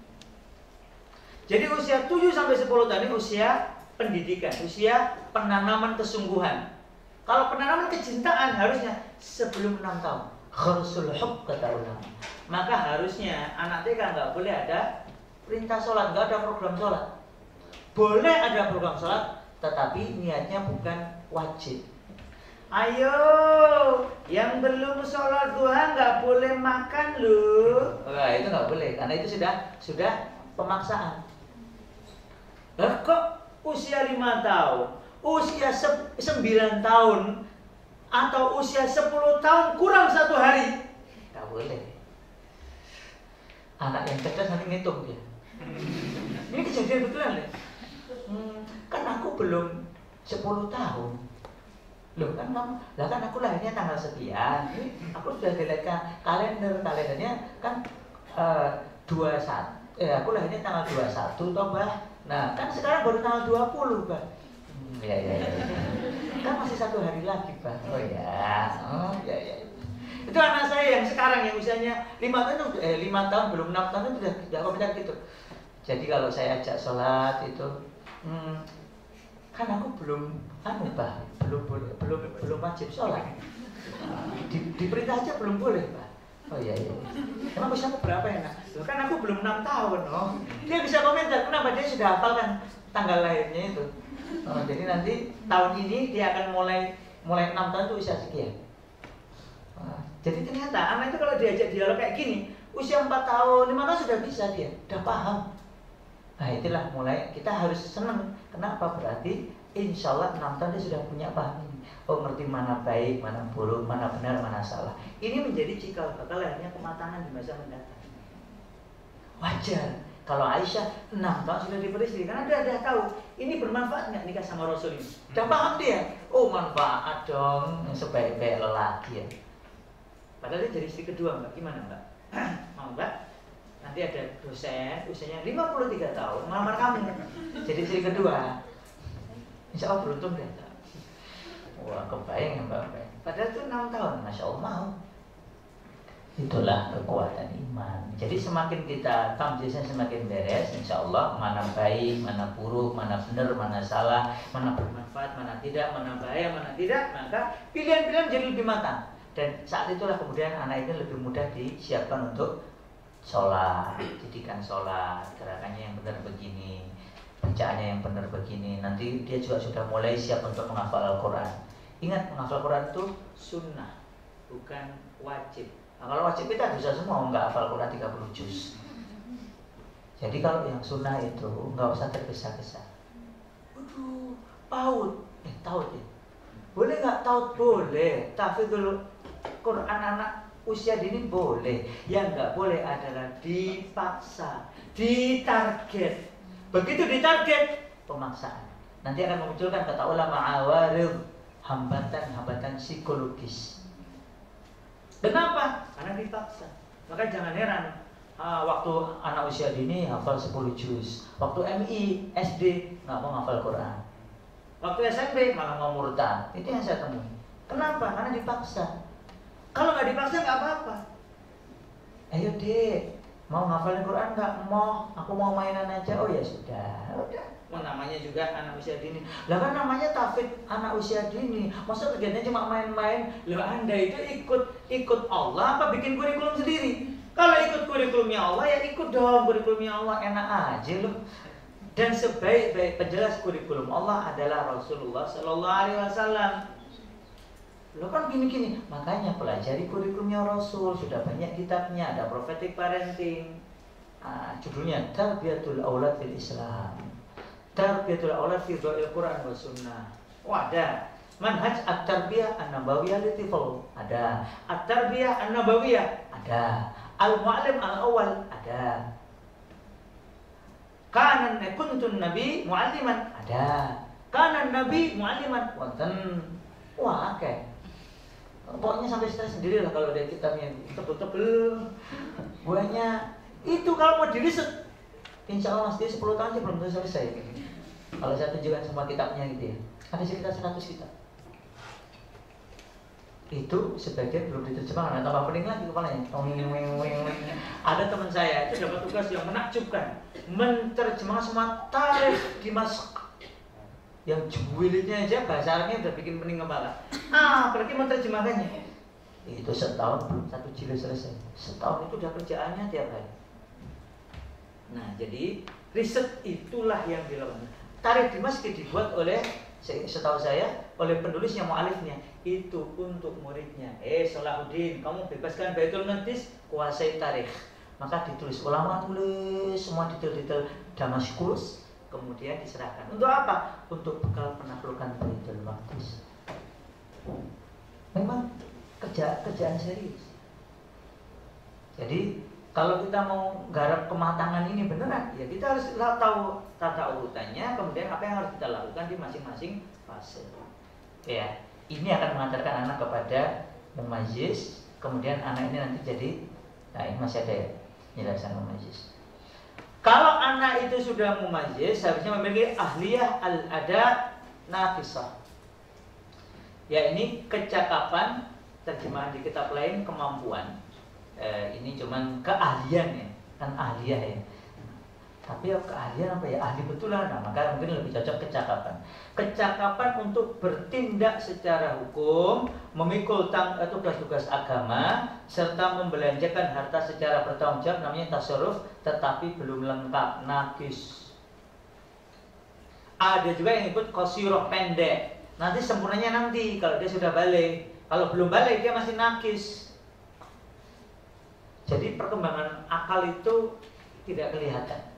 Jadi usia tujuh sampai sepuluh tahun ini usia pendidikan, usia penanaman kesungguhan. Kalau penanaman kecintaan harusnya sebelum enam tahun. Kharsul hub kata ulama. Maka harusnya anak T K nggak boleh ada perintah sholat, nggak ada program sholat. Boleh ada program sholat, tetapi niatnya bukan wajib. Ayo, yang belum sholat duha nggak boleh makan loh. Wah itu nggak boleh, karena itu sudah sudah pemaksaan. Lah kok usia lima tahun, usia sembilan tahun, atau usia sepuluh tahun kurang satu hari? Nggak boleh. Anak yang cerdas nanti ngitung dia. Ini kejadian betulan ya. Hmm, kan aku belum sepuluh tahun. Loh kan kamu, lah kan aku lahirnya tanggal sekian. Ini aku sudah dilihat kalender, kalendernya kan uh, dua puluh satu. Eh aku lahirnya tanggal dua puluh satu toh, Mbah. Nah, kan sekarang baru tanggal dua puluh, Mbah. Hmm, ya, ya, ya. Kan masih satu hari lagi, Mbah. Oh ya. Oh, ya, ya. Itu anak saya yang sekarang yang usianya lima tahun, eh lima tahun belum enam tahun itu sudah sudah komentar gitu. Jadi kalau saya ajak sholat itu, hmm, kan aku belum, anu Pak, belum boleh, belum belum wajib sholat. Di, diperintah aja belum boleh Pak. Oh iya iya. Emang usiamu berapa ya nak? Loh, kan aku belum enam tahun, oh. Dia bisa komentar kenapa dia sudah hafal kan tanggal lahirnya itu. Oh, jadi nanti tahun ini dia akan mulai mulai enam tahun itu usia sekian. Oh, jadi ternyata anak itu kalau diajak dialog kayak gini, usia empat tahun, lima tahun sudah bisa dia, udah paham. Nah itulah mulai kita harus senang. Kenapa? Berarti insya Allah enam tahun dia sudah punya paham ini. Oh ngerti mana baik, mana buruk, mana benar, mana salah. Ini menjadi cikal bakal lahirnya kematangan di masa mendatang. Wajar kalau Aisyah enam tahun sudah diperistri, karena dia sudah tahu ini bermanfaat nggak nikah sama Rasul ini. Sudah paham dia. Oh manfaat dong, sebaik-baik lelaki ya. Padahal dia jadi istri kedua Mbak. Gimana Mbak? Mau Mbak? Nanti ada dosen usianya lima puluh tiga tahun melamar kamu jadi istri kedua, insya Allah beruntung deh. Wah kebayang ya Mbak. Padahal itu enam tahun, masya Allah mau. Itulah kekuatan iman. Jadi semakin kita tamjiznya semakin beres, insya Allah mana baik, mana buruk, mana benar, mana salah, mana bermanfaat, mana tidak, mana bahaya, mana tidak, maka pilihan-pilihan jadi lebih matang. Dan saat itulah kemudian anak itu lebih mudah disiapkan untuk sholat, didikan sholat, gerakannya yang benar begini, bacaannya yang benar begini. Nanti dia juga sudah mulai siap untuk menghafal Al-Quran. Ingat, menghafal Al-Quran itu sunnah, bukan wajib. Nah, kalau wajib kita bisa semua nggak hafal Al-Quran tiga puluh juz. Jadi kalau yang sunnah itu nggak usah tergesa-gesa. Waduh, paut, eh taut ya. Boleh nggak taut? Boleh. Tahfidzul Quran anak usia dini boleh. Yang nggak boleh adalah dipaksa, ditarget. Begitu ditarget, pemaksaan. Nanti akan memunculkan kata ulama awarid, hambatan-hambatan psikologis. Kenapa? Karena dipaksa. Maka jangan heran. Ah, waktu anak usia dini hafal sepuluh juz. Waktu M I, S D nggak mau hafal Quran. Waktu S M P malah mau murtad. Itu yang saya temui. Kenapa? Karena dipaksa. Kalau nggak dipaksa nggak apa-apa. Ayo dek, mau ngafalin Quran nggak? Mau, aku mau mainan aja. Oh ya sudah, udah. Oh, namanya juga anak usia dini. Lah kan namanya tahfidz anak usia dini. Masa kerjanya cuma main-main? Loh Anda itu ikut ikut Allah apa bikin kurikulum sendiri? Kalau ikut kurikulumnya Allah ya ikut dong kurikulumnya Allah, enak aja loh. Dan sebaik-baik penjelas kurikulum Allah adalah Rasulullah Sallallahu Alaihi Wasallam. Lo kan gini-gini, makanya pelajari kurikulumnya Rasul, sudah banyak kitabnya, ada prophetic parenting, ah, judulnya Tarbiyatul Aulad fil Islam, Tarbiyatul Aulad fi Dha'il Quran wa Sunnah. Oh ada Manhaj At-Tarbiyah An-Nabawiyah Litifal, ada At-Tarbiyah An-Nabawiyah, ada Al-Mu'allim Al-Awwal, ada Kanan Kuntun Nabi Mu'alliman, ada Kanan Nabi Mu'alliman, wonten wah oke. Okay. Pokoknya sampai stres sendiri lah kalau ada kitabnya tebel-tebel buahnya itu. Kalau mau diriset insya Allah mas dia sepuluh tahun sih belum tentu selesai. Kalau saya tunjukkan semua kitabnya gitu ya, ada sekitar seratus kitab. Itu sebagian belum diterjemahkan, tambah pening lagi kepalanya. Ada teman saya itu dapat tugas yang menakjubkan, menerjemahkan semua tarikh Dimask. Yang juwilitnya aja bahasa Arabnya udah bikin pening kepala. Ah, apalagi menerjemahkannya. Itu setahun belum satu jilid selesai. Setahun itu udah kerjaannya tiap hari. Nah, jadi riset itulah yang dilakukan. Tarikh Dimask dibuat oleh, setahu saya, oleh penulisnya, mu'alifnya. Itu untuk muridnya. Eh, Salahuddin, kamu bebaskan Baitul Maqdis, kuasai tarikh. Maka ditulis, ulama tulis semua detail-detail Damaskus. Kemudian diserahkan. Untuk apa? Untuk bekal penaklukan Baitul Maqdis. Memang kerja kerjaan serius. Jadi Kalau kita mau garap kematangan ini beneran, ya kita harus tahu tata urutannya, kemudian apa yang harus kita lakukan di masing-masing fase. Ya, ini akan mengantarkan anak kepada mumayyiz, kemudian anak ini nanti jadi, nah ini masih ada ya, penjelasan mumayyiz. Kalau anak itu sudah mumayyiz, seharusnya memiliki ahliyah al-ada nafisah. Ya, ini kecakapan, terjemahan di kitab lain kemampuan. Eh, ini cuman keahlian ya, kan ahliyah ya. Tapi ya keahlian apa ya, ahli betulan. Nah, maka mungkin lebih cocok kecakapan. Kecakapan untuk bertindak secara hukum, memikul tang tugas-tugas agama, serta membelanjakan harta secara bertanggung jawab, namanya tasarruf, tetapi belum lengkap, nakis. Ada juga yang ikut qasirah, pendek. Nanti sempurnanya nanti kalau dia sudah balik. Kalau belum balik dia masih nakis. Jadi perkembangan akal itu tidak kelihatan.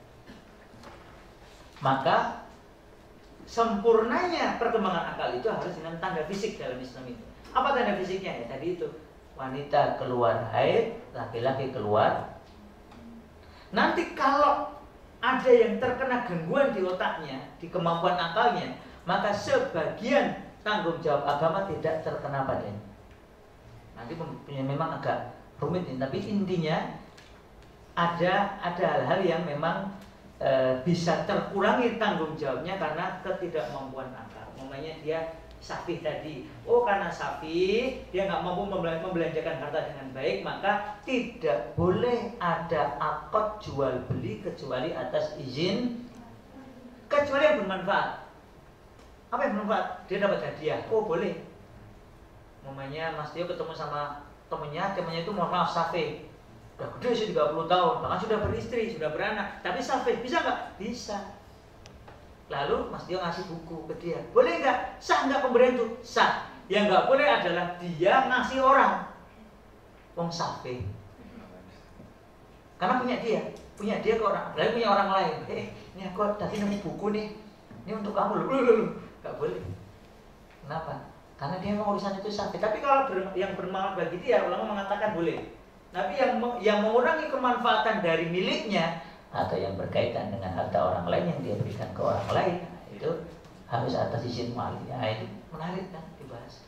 Maka sempurnanya perkembangan akal itu harus dengan tanda fisik dalam Islam itu. Apa tanda fisiknya? Ya tadi itu, wanita keluar haid, laki-laki keluar. Nanti kalau ada yang terkena gangguan di otaknya, di kemampuan akalnya, maka sebagian tanggung jawab agama tidak terkena padanya. Nanti memang agak rumit ini, tapi intinya ada ada hal-hal yang memang e, bisa terkurangi tanggung jawabnya karena ketidakmampuan akal. Umpamanya dia safih tadi, oh karena safih dia nggak mampu membelanjakan harta dengan baik, maka tidak boleh ada akad jual beli kecuali atas izin, kecuali yang bermanfaat. Apa yang bermanfaat? Dia dapat hadiah, oh boleh. Umpamanya Mas Tio ketemu sama temennya, temennya itu mohon maaf safih, udah gede sih tiga puluh tahun, bahkan sudah beristri, sudah beranak, tapi safih, bisa nggak? Bisa. Lalu Mas Tio ngasih buku ke dia, boleh nggak? Sah nggak pemberian itu? Sah. Yang nggak boleh adalah dia ngasih orang, wong safih, karena punya dia, punya dia ke orang, berarti punya orang lain. Eh, ini aku tadi nemu buku nih, ini untuk kamu loh, loh, loh. Nggak boleh. Kenapa? Karena dia memang urusan itu sampai. Tapi kalau ber, yang bermanfaat bagi dia, ulama mengatakan boleh. Tapi yang yang mengurangi kemanfaatan dari miliknya atau yang berkaitan dengan harta orang lain yang dia berikan ke orang lain, itu harus atas izin wali. Nah, itu menarik kan dibahas.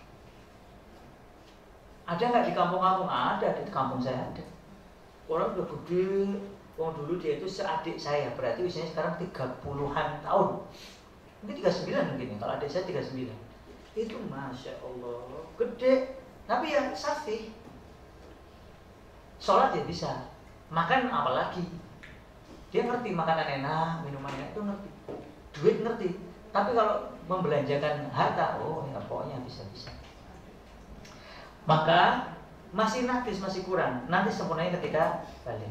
Ada nggak di kampung-kampung? Ada, di kampung saya ada. Orang udah gede, orang dulu dia itu seadik saya, berarti usianya sekarang tiga puluhan tahun. Mungkin tiga puluh sembilan mungkin, kalau adik saya tiga puluh sembilan. Itu Masya Allah gede, tapi ya safih. Sholat ya bisa, makan apalagi. Dia ngerti makanan enak, minuman enak itu ngerti, duit ngerti. Tapi kalau membelanjakan harta, oh ya pokoknya bisa-bisa. Maka masih nakis, masih kurang. Nanti sempurnanya ketika balik.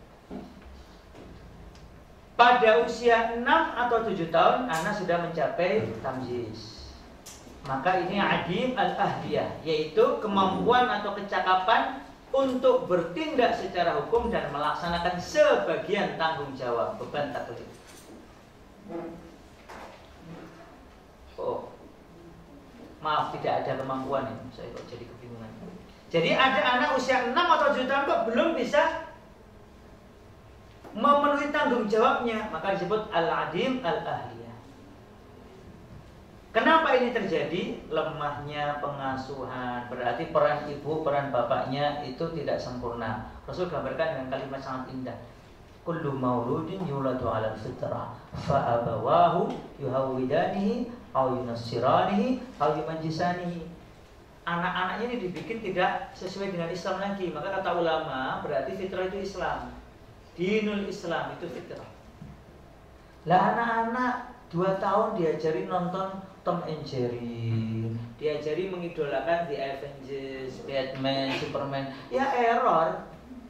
Pada usia enam atau tujuh tahun anak sudah mencapai tamyiz. Maka ini adim al-ahdiyah, yaitu kemampuan atau kecakapan untuk bertindak secara hukum dan melaksanakan sebagian tanggung jawab beban taklif. Oh, maaf tidak ada kemampuan ini, saya kok jadi kebingungan. Jadi ada anak usia enam atau tujuh tahun kok belum bisa memenuhi tanggung jawabnya, maka disebut al-adim al-ahliyah. Kenapa ini terjadi? Lemahnya pengasuhan, berarti peran ibu, peran bapaknya itu tidak sempurna. Rasul gambarkan dengan kalimat sangat indah. Kullu mauludin yuladu 'alal fitrah, fa abawahu yuhawwidanihi aw yunassiranihi aw yumajjisanihi. Anak-anaknya ini dibikin tidak sesuai dengan Islam lagi. Maka kata ulama, berarti fitrah itu Islam. Dinul Islam itu fitrah. Lah anak-anak dua tahun diajari nonton Tom and Jerry, diajari mengidolakan The Avengers, Batman, Superman. Ya error.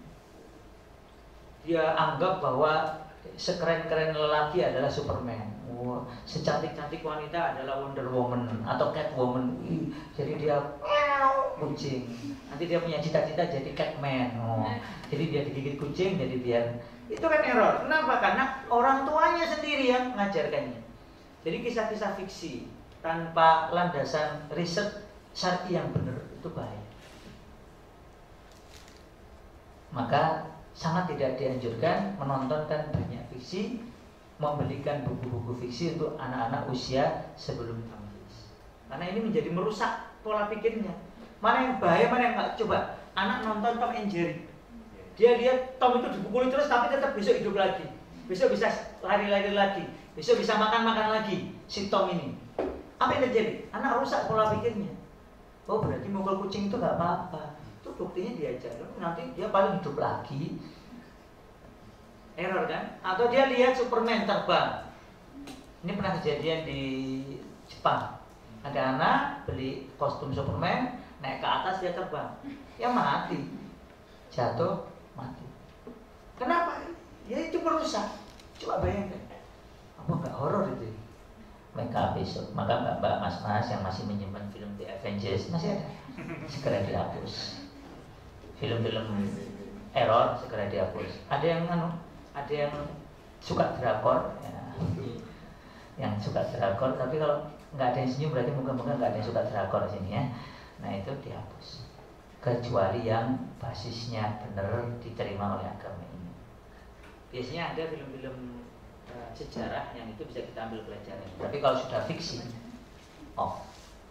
Dia anggap bahwa sekeren-keren lelaki adalah Superman. Oh, secantik-cantik wanita adalah Wonder Woman atau Catwoman. Ih, jadi dia kucing. Nanti dia punya cita-cita jadi Catman. Oh, jadi dia digigit kucing jadi biar. Itu kan error. Kenapa? Karena orang tuanya sendiri yang mengajarkannya. Jadi kisah-kisah fiksi tanpa landasan riset syar'i yang benar itu bahaya. Maka sangat tidak dianjurkan menontonkan banyak fiksi, membelikan buku-buku fiksi untuk anak-anak usia sebelum tamyiz. Karena ini menjadi merusak pola pikirnya. Mana yang bahaya, mana yang enggak. Coba anak nonton Tom and Jerry. Dia lihat Tom itu dipukuli terus tapi tetap besok hidup lagi. Besok bisa lari-lari lagi. Besok bisa makan-makan lagi si Tom ini. Apa yang terjadi? Anak rusak pola pikirnya. Oh, berarti mukul kucing itu enggak apa-apa. Itu buktinya diajar, nanti dia paling hidup lagi. Error kan? Atau dia lihat Superman terbang. Ini pernah kejadian di Jepang. Ada anak beli kostum Superman, naik ke atas dia terbang. Ya mati. Jatuh, mati. Kenapa? Ya itu merusak. Coba bayangkan. Apa enggak horor itu? Mereka besok, maka mbak-mbak, mas-mas yang masih menyimpan film The Avengers masih ada, segera dihapus. Film-film error segera dihapus. Ada yang anu, ada yang suka drakor, ya. Yang suka drakor, tapi kalau nggak ada yang senyum berarti moga-moga nggak ada yang suka drakor sini ya. Nah itu dihapus. Kecuali yang basisnya benar diterima oleh agama ini. Biasanya ada film-film uh, sejarah yang itu bisa kita ambil pelajaran. Tapi kalau sudah fiksi, off.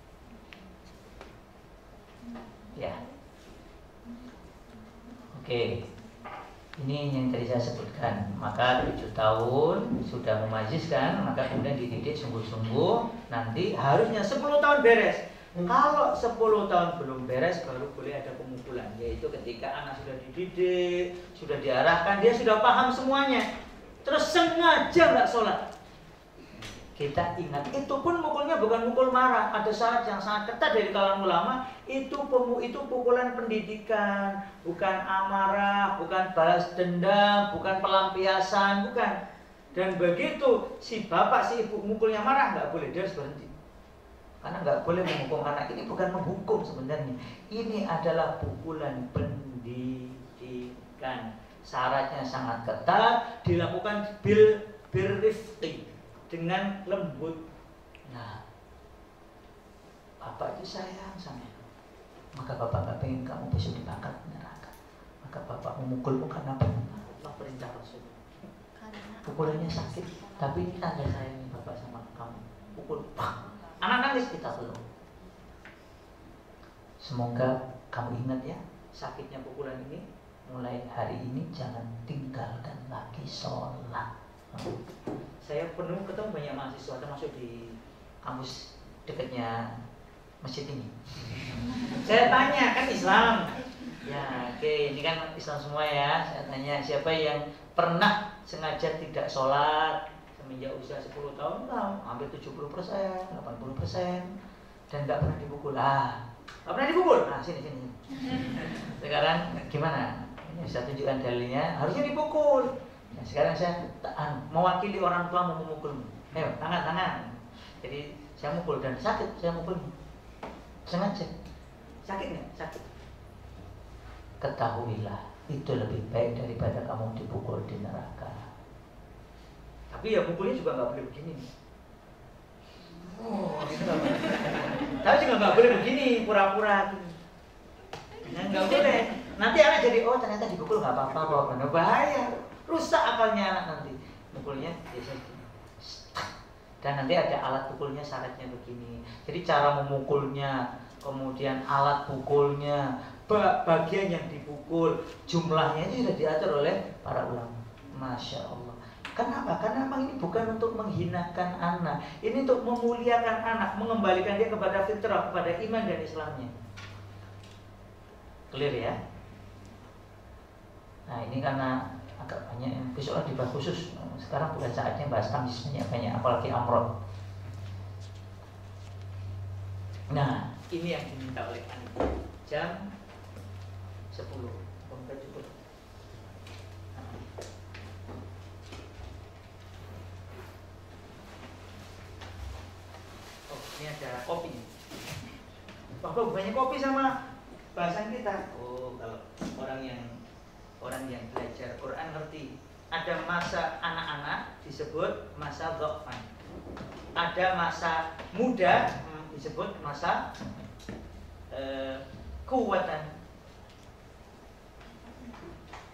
Ya. Oke, ini yang tadi saya sebutkan. Maka tujuh tahun sudah memajiskan, maka kemudian dididik sungguh-sungguh. Nanti harusnya sepuluh tahun beres. Kalau sepuluh tahun belum beres, baru boleh ada pemukulan. Yaitu ketika anak sudah dididik, sudah diarahkan, dia sudah paham semuanya. Terus sengaja nggak sholat. Kita ingat, itu pun mukulnya bukan mukul marah. Ada syarat yang sangat ketat dari kalangan ulama. Itu pemu, itu pukulan pendidikan, bukan amarah, bukan balas dendam, bukan pelampiasan, bukan. Dan begitu si bapak, si ibu mukulnya marah, nggak boleh, dia harus berhenti. Karena nggak boleh memukul anak. Ini bukan menghukum sebenarnya. Ini adalah pukulan pendidikan. Syaratnya sangat ketat, dilakukan bil birrifqi, dengan lembut. Nah, bapak itu sayang sama kamu. Maka bapak nggak pengen kamu besok dibakar di neraka. Maka bapak memukulmu karena apa? Allah perintah Rasul. Pukulannya sakit, tapi ini tanda sayangnya bapak sama kamu. Pukul, pak. Anak nangis, kita belum. Semoga kamu ingat ya, sakitnya pukulan ini. Mulai hari ini jangan tinggalkan lagi sholat. Saya penuh ketemu banyak mahasiswa termasuk di kampus dekatnya masjid ini. Saya tanya, kan Islam. Ya, oke, ini kan Islam semua ya. Saya tanya siapa yang pernah sengaja tidak sholat semenjak usia sepuluh tahun, nah, hampir tujuh puluh persen, delapan puluh persen, dan nggak pernah dipukul. Ah, nggak pernah dipukul. Nah, sini sini. Sekarang gimana? Ini bisa tunjukkan dalilnya. Harusnya dipukul. Nah, sekarang saya tahan, mewakili orang tua mau memukulmu. Ayo, tangan, tangan. Jadi saya mukul dan sakit, saya mukul. Sengaja. Sakit nggak? Sakit. Ketahuilah, itu lebih baik daripada kamu dipukul di neraka. Tapi ya pukulnya juga nggak boleh begini. Oh, gitu nggak boleh. Tapi juga nggak boleh begini, pura-pura. Nah, nggak boleh. Nanti anak jadi, oh ternyata dipukul nggak apa-apa, kok. Benar bahaya. Rusak akalnya anak nanti. Mukulnya biasanya gini. Dan nanti ada alat pukulnya, syaratnya begini. Jadi cara memukulnya, kemudian alat pukulnya, bagian yang dipukul, jumlahnya itu sudah diatur oleh para ulama. Masya Allah. Kenapa? Karena memang ini bukan untuk menghinakan anak. Ini untuk memuliakan anak, mengembalikan dia kepada fitrah, kepada iman dan Islamnya. Clear ya? Nah ini karena agak banyak yang besok dibahas khusus. Sekarang bukan saatnya bahas tamyiz banyak-banyak, apalagi amrod. Nah ini yang diminta oleh Anda jam sepuluh. Bangga cukup. Oh ini ada kopi. Bapak bukannya kopi sama bahasan kita. Oh kalau orang yang orang yang belajar Quran ngerti. Ada masa anak-anak disebut masa dhafan. Ada masa muda disebut masa uh, kuwatan.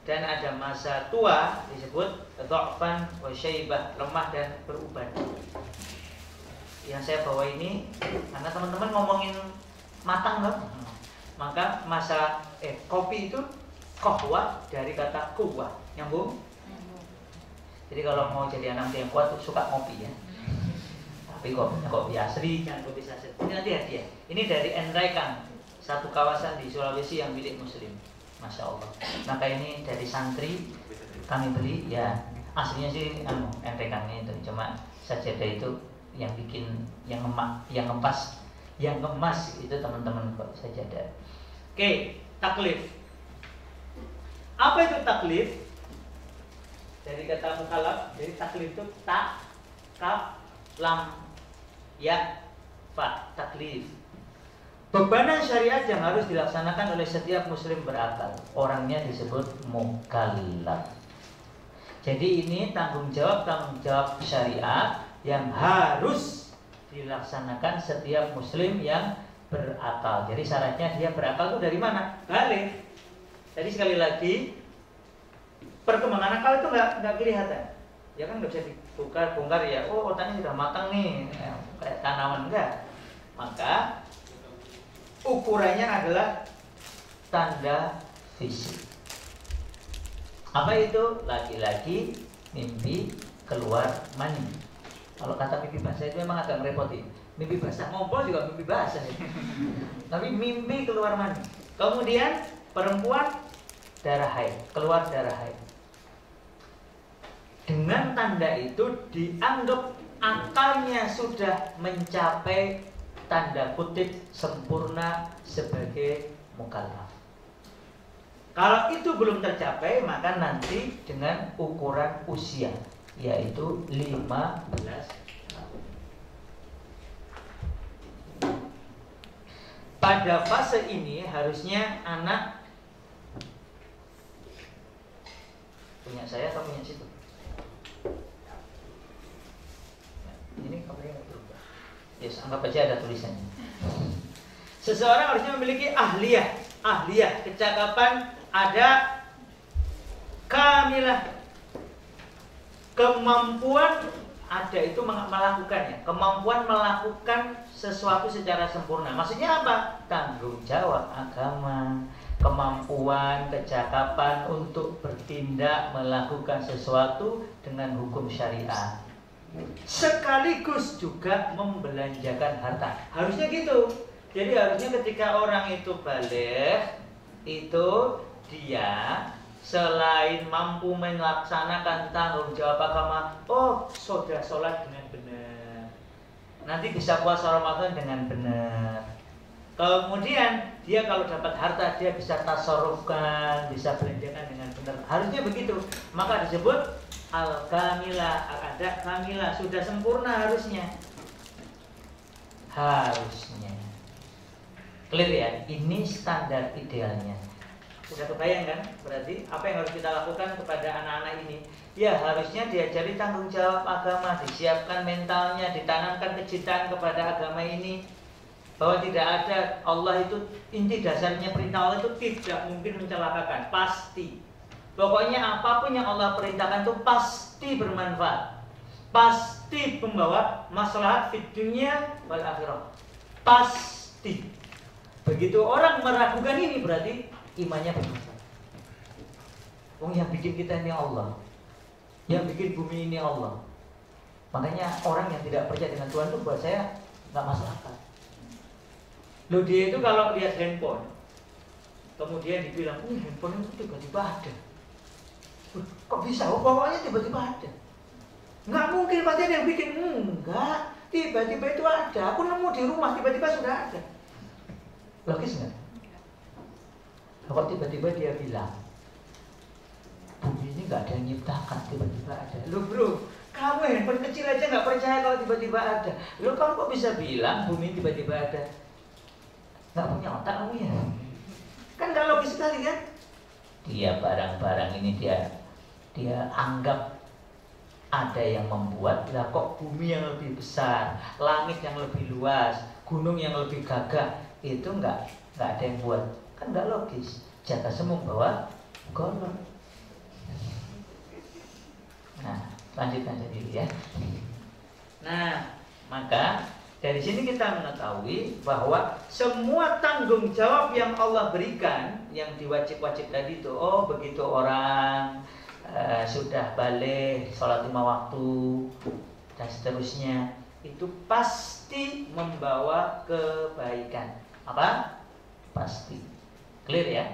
dan ada masa tua disebut dha'fan wa syaibah, lemah dan beruban. Yang saya bawa ini karena teman-teman ngomongin matang loh. Maka masa eh kopi itu qahwah dari kata quwwah, nyambung. Jadi kalau mau jadi anak yang kuat tuh suka kopi ya. Tapi kopinya kopi asli, jangan kopi saset. Ini nanti hadiah. Ini dari Enrekang, satu kawasan di Sulawesi yang milik Muslim. Masya Allah. Maka ini dari santri kami beli ya. Aslinya sih anu Enrekangnya itu, cuma sajadah itu yang bikin yang ngemak, yang ngepas, yang ngemas itu teman-teman kok sajadah. Oke, taklif. Apa itu taklif? Dari kata mukallaf, jadi taklif itu tak, kaf, lam, ya, fa, taklif. Bebanan syariat yang harus dilaksanakan oleh setiap muslim berakal. Orangnya disebut mukallaf. Jadi ini tanggung jawab tanggung jawab syariat yang harus dilaksanakan setiap muslim yang berakal. Jadi syaratnya dia berakal itu dari mana? Balik. Jadi sekali lagi perkembangan akal itu nggak nggak kelihatan. Ya kan nggak bisa dibongkar bongkar ya. Oh otaknya sudah matang nih, ya, kayak tanaman enggak. Maka ukurannya adalah tanda fisik. Apa itu? Laki-laki mimpi keluar mani. Kalau kata mimpi basah itu memang agak merepotin. Mimpi basah, ngobrol juga mimpi basah. Tapi mimpi keluar mani. Kemudian perempuan darah haid, keluar darah haid. Dengan tanda itu dianggap akalnya sudah mencapai tanda kutip sempurna sebagai mukallaf. Kalau itu belum tercapai, maka nanti dengan ukuran usia, yaitu lima belas tahun. Pada fase ini harusnya anak punya saya atau punya situ? Ini kabarnya nggak berubah. Yes, anggap aja ada tulisannya. Seseorang harusnya memiliki ahliyah, ahliyah, kecakapan, ada kamilah, kemampuan ada itu melakukannya, kemampuan melakukan sesuatu secara sempurna. Maksudnya apa? Tanggung jawab agama, kemampuan, kecakapan untuk bertindak melakukan sesuatu dengan hukum syariat. Sekaligus juga membelanjakan harta. Harusnya gitu. Jadi harusnya ketika orang itu balik, itu dia selain mampu melaksanakan tanggung jawab agama, oh sudah sholat dengan benar, nanti bisa puasa Ramadan dengan benar. Kemudian dia kalau dapat harta dia bisa tasarrufkan, bisa belanjakan dengan benar. Harusnya begitu. Maka disebut al-kamilah, ada kamilah, sudah sempurna harusnya. Harusnya. Clear ya? Ini standar idealnya. Sudah kebayang kan? Berarti apa yang harus kita lakukan kepada anak-anak ini? Ya harusnya diajari tanggung jawab agama, disiapkan mentalnya, ditanamkan kecintaan kepada agama ini. Bahwa tidak ada, Allah itu inti dasarnya perintah Allah itu tidak mungkin mencelakakan, pasti. Pokoknya apapun yang Allah perintahkan itu pasti bermanfaat, pasti membawa maslahat fid dunya wal akhirah, pasti. Begitu orang meragukan ini berarti imannya bermasalah. Oh yang bikin kita ini Allah, yang bikin bumi ini Allah. Makanya orang yang tidak percaya dengan Tuhan itu buat saya nggak masuk akal. Loh dia itu kalau lihat handphone, kemudian dibilang, ini handphone itu tiba-tiba ada. Kok bisa? Oh, pokoknya tiba-tiba ada. Nggak mungkin pasti ada yang bikin. Enggak, tiba-tiba itu ada. Aku nemu di rumah tiba-tiba sudah ada. Logis nggak? Kalau tiba-tiba dia bilang, bumi ini nggak ada yang nyiptakan, tiba-tiba ada. Loh bro, kamu handphone kecil aja nggak percaya kalau tiba-tiba ada. Loh kamu kok bisa bilang bumi tiba-tiba ada? Nggak punya otak kamu ya? Kan nggak logis sekali kan? Dia barang-barang ini dia dia anggap ada yang membuat. Lah kok bumi yang lebih besar, langit yang lebih luas, gunung yang lebih gagah itu nggak nggak ada yang buat. Kan nggak logis. Jaka semung bawa golong. Nah, lanjutkan saja dulu ya. Nah, maka dari sini kita mengetahui bahwa semua tanggung jawab yang Allah berikan, yang diwajib-wajib tadi itu, oh begitu orang uh, sudah balik, sholat lima waktu dan seterusnya, itu pasti membawa kebaikan. Apa? Pasti. Clear ya?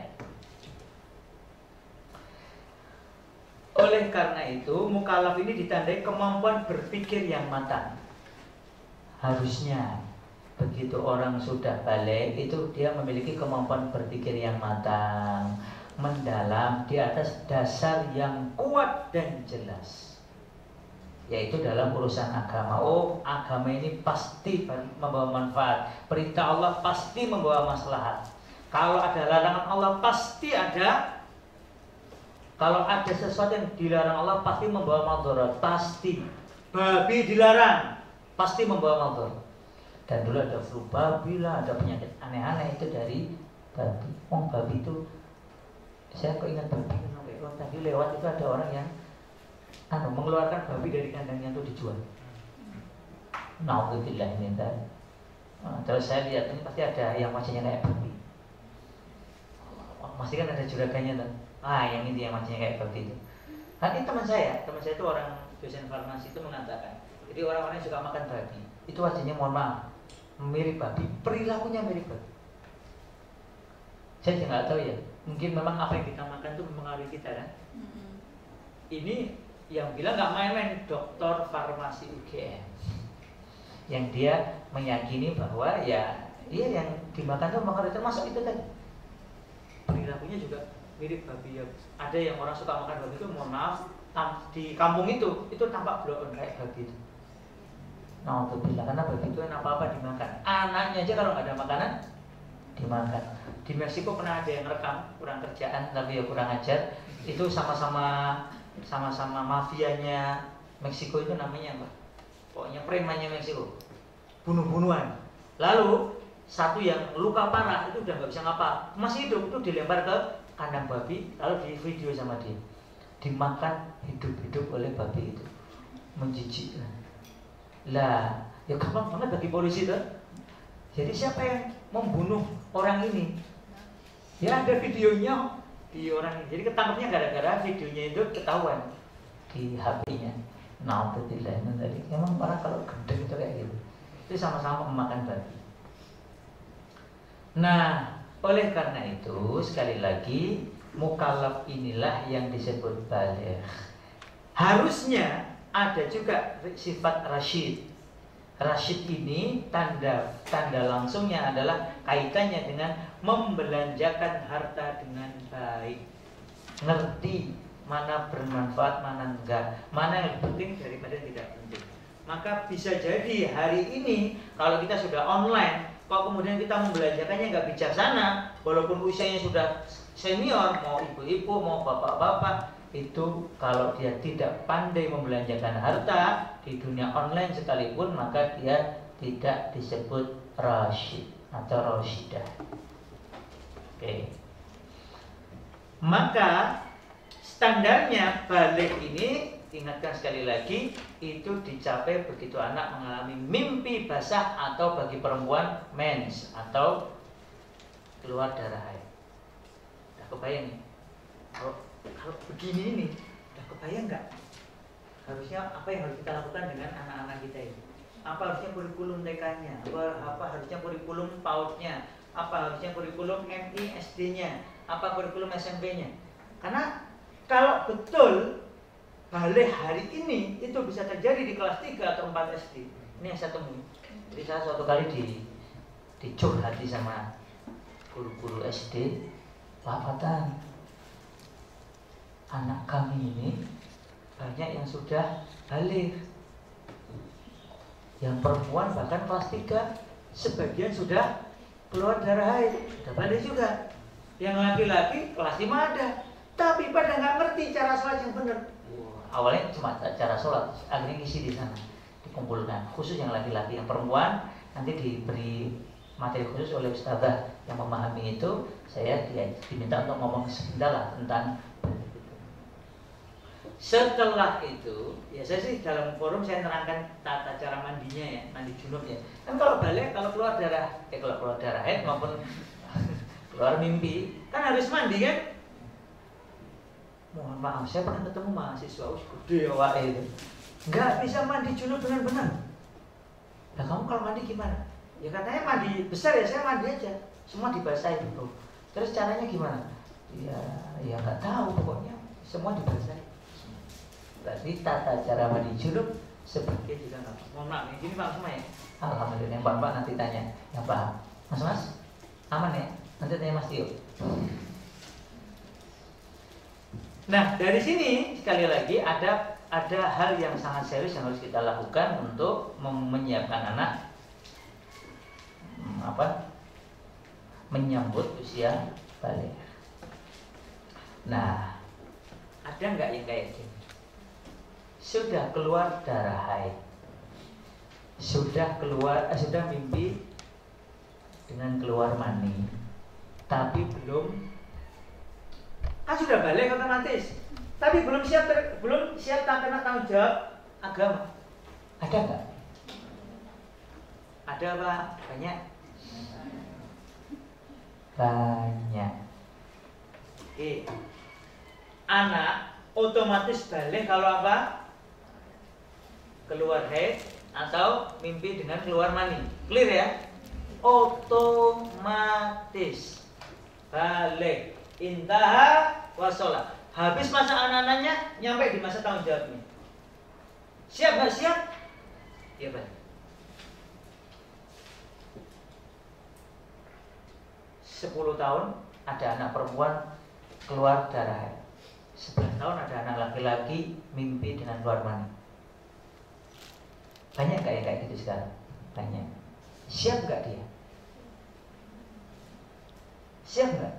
Oleh karena itu, mukallaf ini ditandai kemampuan berpikir yang matang. Harusnya begitu orang sudah balik itu dia memiliki kemampuan berpikir yang matang, mendalam di atas dasar yang kuat dan jelas, yaitu dalam urusan agama. Oh, agama ini pasti membawa manfaat, perintah Allah pasti membawa maslahat. Kalau ada larangan Allah pasti ada. Kalau ada sesuatu yang dilarang Allah pasti membawa madarat, pasti. Babi dilarang pasti membawa madarat. Dan dulu ada flu babi lah, ada penyakit aneh-aneh itu dari babi. Oh, babi itu, saya kok ingat babi oh, tadi lewat itu ada orang yang anu, mengeluarkan babi dari kandangnya untuk dijual. Nauzubillah min dzalik. Nah, terus saya lihat ini pasti ada yang wajahnya kayak babi. Oh, pasti kan ada juragannya tuh. Ah, yang ini yang wajahnya kayak babi itu. Nanti teman saya, teman saya itu orang dosen farmasi itu mengatakan, jadi orang-orang yang suka makan babi itu wajahnya, mohon maaf, mirip babi, perilakunya mirip babi. Saya nggak tahu ya, mungkin memang apa yang kita makan itu mempengaruhi kita kan. Mm-hmm. Ini yang bilang nggak main-main, doktor farmasi U G M, yang dia meyakini bahwa ya, iya yang dimakan itu mempengaruhi, termasuk itu tadi. Perilakunya juga mirip babi ya. Ada yang orang suka makan babi itu, mohon maaf, di kampung itu itu tampak bloon kayak babi itu. Nah, untuk bilang karena babi itu apa-apa dimakan. Anaknya aja kalau nggak ada makanan dimakan. Di Meksiko pernah ada yang rekam, kurang kerjaan tapi ya kurang ajar. Itu sama-sama sama-sama mafianya Meksiko itu namanya apa? Pokoknya premannya Meksiko. Bunuh-bunuhan. Lalu satu yang luka parah itu udah nggak bisa ngapa, masih hidup, itu dilempar ke kandang babi, lalu di video sama dia, dimakan hidup-hidup oleh babi itu, menjijikkan. Lah, ya gampang banget bagi polisi tuh. Jadi siapa yang membunuh orang ini? Ya ada videonya di orang ini. Jadi ketangkapnya gara-gara videonya itu ketahuan di H P-nya. Nah, betul lah. Tadi memang orang kalau gendeng itu kayak gitu. Itu sama-sama memakan babi. Nah, oleh karena itu sekali lagi mukallaf inilah yang disebut baligh. Harusnya ada juga sifat rasyid. Rasyid ini tanda tanda langsungnya adalah kaitannya dengan membelanjakan harta dengan baik. Ngerti mana bermanfaat, mana enggak, mana yang penting daripada tidak penting. Maka bisa jadi hari ini kalau kita sudah online, kalau kemudian kita membelanjakannya nggak bijaksana, walaupun usianya sudah senior, mau ibu-ibu, mau bapak-bapak, itu kalau dia tidak pandai membelanjakan harta di dunia online sekalipun, maka dia tidak disebut rasyid atau rasyidah. Oke. Maka standarnya balik ini, ingatkan sekali lagi, itu dicapai begitu anak mengalami mimpi basah atau bagi perempuan mens atau keluar darah haid. Udah kebayang nih? Kalau, kalau begini ini, udah kebayang nggak? Harusnya apa yang harus kita lakukan dengan anak-anak kita ini? Apa harusnya kurikulum T K-nya? Apa, apa harusnya kurikulum PAUD-nya? Apa harusnya kurikulum M I S D-nya? Apa kurikulum S M P-nya? Karena kalau betul balik hari ini itu bisa terjadi di kelas tiga atau empat S D. Ini yang saya temui. Jadi saya suatu kali di dicurhati sama guru-guru S D, Pak Fatan, anak kami ini banyak yang sudah balik. Yang perempuan bahkan kelas tiga, sebagian sudah keluar darah haid, sudah balik juga. Yang laki-laki kelas lima ada, tapi pada nggak ngerti cara sholat yang benar. Awalnya cuma cara sholat, akhirnya ngisi di sana, dikumpulkan. Khusus yang laki-laki, yang perempuan nanti diberi materi khusus oleh ustazah yang memahami itu. Saya dia diminta untuk ngomong sebentar lah tentang Setelah itu, ya saya sih dalam forum saya terangkan tata cara mandinya ya, mandi junub ya. Kan kalau balik, kalau keluar darah, eh kalau keluar darah haid maupun keluar mimpi, kan harus mandi kan? Mohon maaf, saya pernah ketemu mahasiswa us gede ya wak itu, nggak bisa mandi junub benar-benar. Nah kamu kalau mandi gimana? Ya katanya mandi besar ya, saya mandi aja, semua dibasahin bro. Terus caranya gimana? Ya, ya nggak tahu pokoknya, semua dibasahin. Berarti tata cara mandi junub sebagai juga nggak. Mohon maaf, ini gini Pak semua ya. Alhamdulillah, yang Pak nanti tanya, yang paham. Mas Mas, aman ya? Nanti tanya Mas Tio. Nah dari sini sekali lagi ada ada hal yang sangat serius yang harus kita lakukan untuk menyiapkan anak hmm, apa? Menyambut usia balik. Nah ada nggak yang kayak gini? Sudah keluar darah haid, sudah keluar, eh, sudah mimpi dengan keluar mani, tapi belum, kan sudah balik otomatis, tapi belum siap, ter, belum siap kena tanggung jawab agama. Ada nggak? Ada Pak? Banyak. Banyak. Oke. Anak otomatis balik kalau apa? Keluar haid atau mimpi dengan keluar mani. Clear ya? Otomatis balik. Intaha wasolah. Habis masa anak-anaknya, nyampe di masa tanggung jawabnya. Siap gak siap? Iya Pak. Sepuluh tahun ada anak perempuan keluar darah haid. Sebelas tahun ada anak laki-laki mimpi dengan keluar mani. Banyak gak ya kayak gitu sekarang? Banyak. Siap gak dia? Siap gak?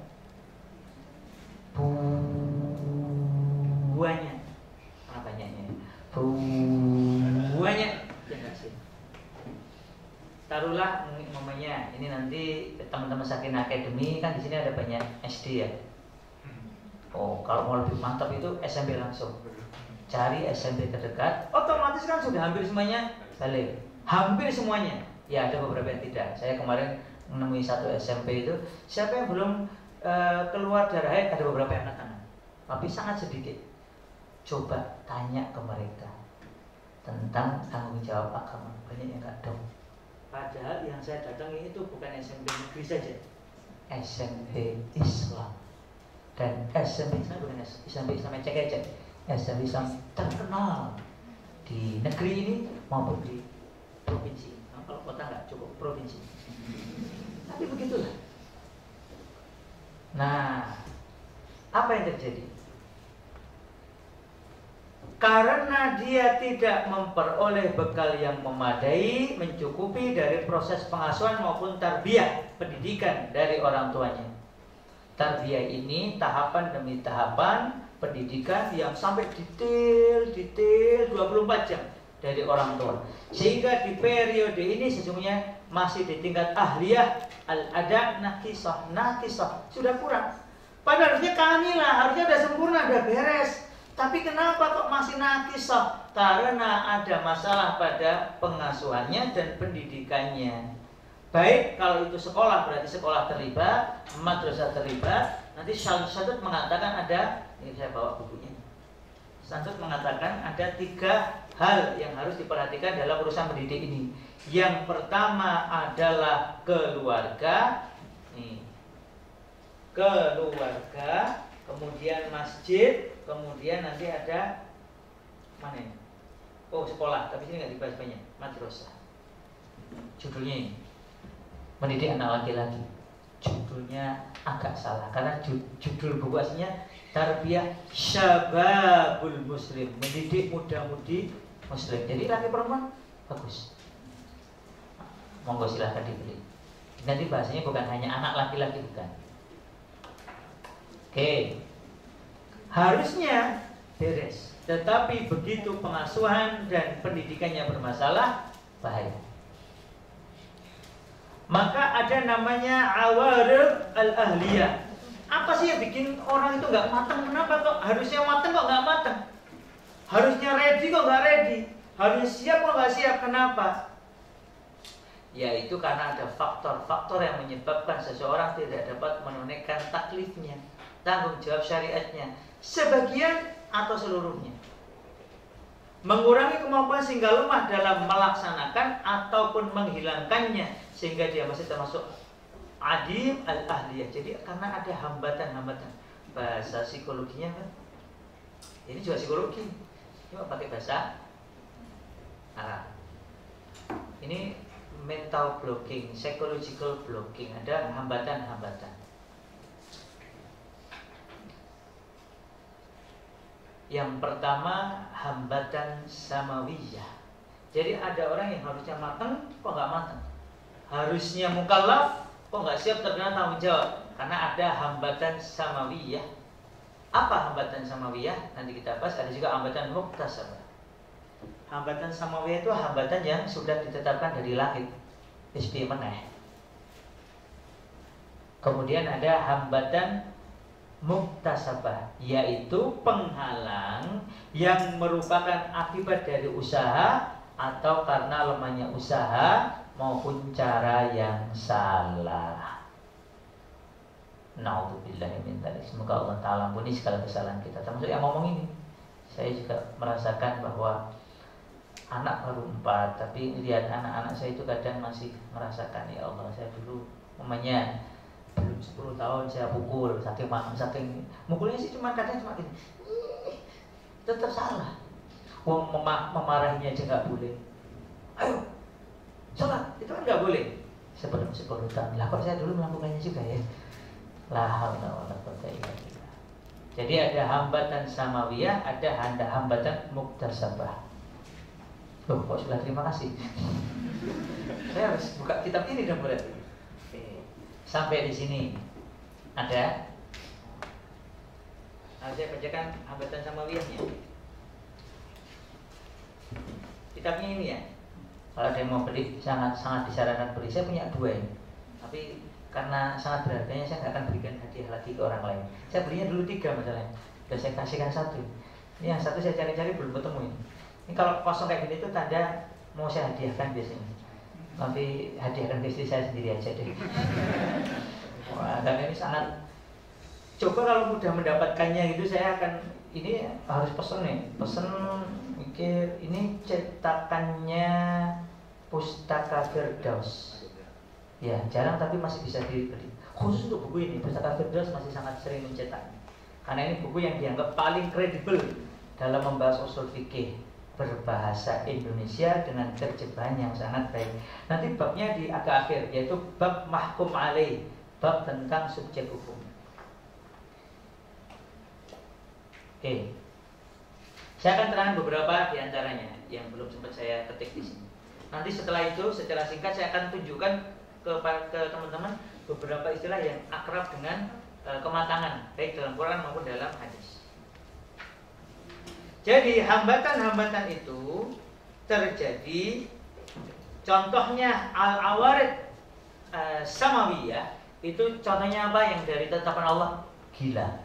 Buahnya. Mana banyaknya? Buahnya. Ya gak sih? Taruhlah umpamanya ini nanti teman-teman Sakinah Academy kan di sini ada banyak S D ya. Oh, kalau mau lebih mantap itu S M P langsung. Cari S M P terdekat, otomatis kan sudah hampir semuanya balik. Hampir semuanya. Ya ada beberapa yang tidak. Saya kemarin menemui satu S M P itu, siapa yang belum uh, keluar darah haid, ada beberapa yang angkat tangan. Tapi sangat sedikit. Coba tanya ke mereka tentang tanggung jawab agama. Banyak yang nggak tahu. Padahal yang saya datangi itu bukan S M P negeri saja, S M P Islam. Dan S M P Islam bukan S M P Islam cek-cek, S M P Islam terkenal di negeri ini maupun di provinsi. Nah, kalau kota nggak cukup provinsi. Tapi begitulah. Nah, apa yang terjadi? Karena dia tidak memperoleh bekal yang memadai, mencukupi dari proses pengasuhan maupun tarbiyah, pendidikan dari orang tuanya. Tarbiyah ini tahapan demi tahapan pendidikan yang sampai detail-detail dua puluh empat jam dari orang tua. Sehingga di periode ini sesungguhnya masih di tingkat ahliyah, al-ada, nakisah, nakisah, sudah kurang. Padahal harusnya kamilah, harusnya sudah sempurna, sudah beres. Tapi kenapa kok masih nakisah? Karena ada masalah pada pengasuhannya dan pendidikannya. Baik kalau itu sekolah, berarti sekolah terlibat, madrasah terlibat. Nanti Syantut mengatakan ada, ini saya bawa bukunya. Syantut mengatakan ada tiga hal yang harus diperhatikan dalam urusan pendidik ini. Yang pertama adalah keluarga, nih, keluarga, kemudian masjid, kemudian nanti ada mana ini? Oh sekolah, tapi sini nggak dibahas banyak, madrasah. Judulnya ini. Mendidik anak laki-laki. Judulnya agak salah karena judul buku aslinya Tarbiyah Syababul Muslim, mendidik muda-mudi muslim. Jadi laki perempuan bagus. Monggo silahkan dibeli. Nanti bahasanya bukan hanya anak laki-laki, bukan. Oke. Harusnya beres. Tetapi begitu pengasuhan dan pendidikannya bermasalah, bahaya. Maka ada namanya awarid al-ahliyah. Apa sih yang bikin orang itu nggak matang? Kenapa kok harusnya matang kok nggak matang? Harusnya ready kok nggak ready, harusnya siap kok nggak siap. Kenapa? Yaitu karena ada faktor-faktor yang menyebabkan seseorang tidak dapat menunaikan taklifnya, tanggung jawab syariatnya, sebagian atau seluruhnya. Mengurangi kemampuan sehingga lemah dalam melaksanakan ataupun menghilangkannya, sehingga dia masih termasuk adim al-ahliyah. Jadi karena ada hambatan-hambatan. Bahasa psikologinya kan, ini juga psikologi, cuma pakai bahasa Arab. Ini mental blocking, psychological blocking, ada hambatan-hambatan. Yang pertama, hambatan samawiyah. Jadi ada orang yang harusnya matang, kok nggak matang. Harusnya mukallaf, kok nggak siap terkena tanggung jawab. Karena ada hambatan samawiyah. Apa hambatan samawiyah? Nanti kita bahas. Ada juga hambatan muktasabah. Hambatan samawiyah itu hambatan yang sudah ditetapkan dari langit. Isbi meneh. Kemudian ada hambatan muktasabah, yaitu penghalang yang merupakan akibat dari usaha atau karena lemahnya usaha maupun cara yang salah. Na'udzubillahi min dzalik. Semoga Allah Ta'ala ampuni segala kesalahan kita. Termasuk yang ngomong ini, saya juga merasakan bahwa anak baru empat, tapi lihat anak-anak saya itu kadang masih merasakan, ya Allah, saya dulu umumnya belum sepuluh tahun saya pukul, saking saking mukulnya sih cuma kadang cuma gini, tetap salah. Wong mem- memarahinya aja nggak boleh. Ayo, sholat itu kan nggak boleh. Sebelum sepuluh tahun, lah kok saya dulu melakukannya juga ya. La haula wala quwwata illa billah. Jadi ada hambatan samawiyah, ada handa hambatan muktasabah. Loh, kok sudah terima kasih. Saya harus buka kitab ini dong berarti. Oke. Sampai di sini ada. Nah, saya bacakan hambatan samawiyahnya. Kitabnya ini ya. Kalau ada yang mau beli, sangat sangat disarankan beli. Saya punya dua ini, tapi karena sangat berharganya saya nggak akan berikan hadiah lagi ke orang lain. Saya belinya dulu tiga masalahnya, dan saya kasihkan satu. Ini yang satu saya cari-cari belum ketemu ini. Ini kalau kosong kayak gini itu tanda mau saya hadiahkan biasanya. Tapi hadiahkan ke istri saya sendiri aja deh. Wah, dan ini sangat. Coba kalau mudah mendapatkannya gitu, saya akan ini harus pesen nih, pesen mikir. Ini cetakannya Pustaka Firdaus. Ya, jarang tapi masih bisa dibeli. Khusus untuk buku ini, Pustaka Firdaus masih sangat sering mencetak. Karena ini buku yang dianggap paling kredibel dalam membahas usul fikih berbahasa Indonesia dengan terjemahan yang sangat baik. Nanti babnya di agak akhir, yaitu bab mahkum alaih, bab tentang subjek hukum. Oke, saya akan terangkan beberapa di antaranya yang belum sempat saya ketik di sini. Nanti setelah itu, secara singkat saya akan tunjukkan ke, ke teman-teman beberapa istilah yang akrab dengan e, kematangan, baik dalam Quran maupun dalam hadis. Jadi hambatan-hambatan itu terjadi. Contohnya al-awarid e, samawiyah itu contohnya apa? Yang dari tetapan Allah, gila.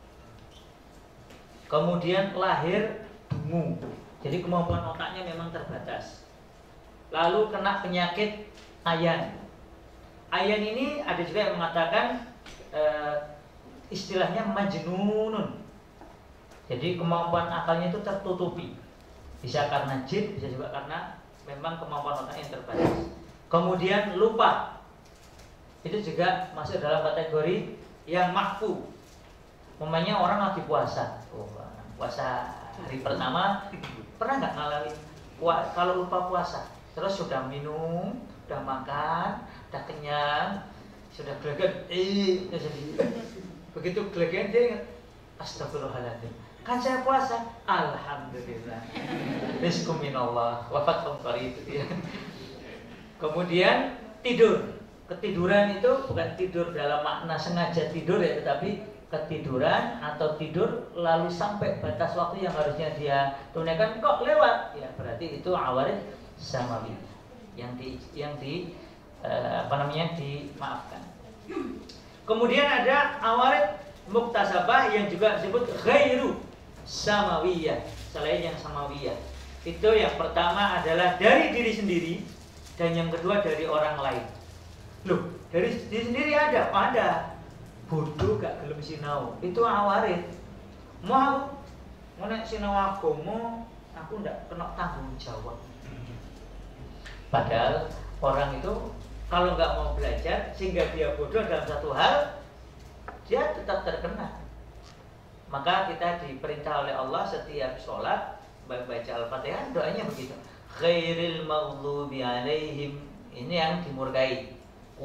Kemudian lahir dungu, jadi kemampuan otaknya memang terbatas. Lalu kena penyakit ayan. Ayan ini ada juga yang mengatakan e, istilahnya majnunun. Jadi kemampuan akalnya itu tertutupi. Bisa karena jin, bisa juga karena memang kemampuan otaknya yang terbatas. Kemudian lupa, itu juga masuk dalam kategori yang mahfu. Umpamanya orang lagi puasa, oh, puasa hari pertama, pernah nggak ngalamin kalau lupa puasa, terus sudah minum, sudah makan, sudah kenyang, sudah gelegan, eh, begitu gelegan dia ingat, astagfirullahaladzim, kan saya puasa, alhamdulillah, rizqum minallah, wafatum qarib itu ya. Kemudian tidur, ketiduran itu bukan tidur dalam makna sengaja tidur ya, tetapi ketiduran atau tidur lalu sampai batas waktu yang harusnya dia tunaikan kok lewat, ya berarti itu awarid samawi yang di yang di eh, apa namanya dimaafkan. Kemudian ada awarid muktasabah yang juga disebut ghairu samawiyah, selain yang samawiyah. Itu yang pertama adalah dari diri sendiri, dan yang kedua dari orang lain. Loh, dari diri sendiri ada, ada. Bodoh gak gelem sinau, itu awarit. Mau mau nek sinau agama, aku ndak kena tanggung jawab. Padahal orang itu kalau nggak mau belajar sehingga dia bodoh dalam satu hal, dia tetap terkena. Maka kita diperintah oleh Allah setiap sholat baca Al-Fatihah, doanya begitu. Khairil maghdubi alaihim, ini yang dimurkai.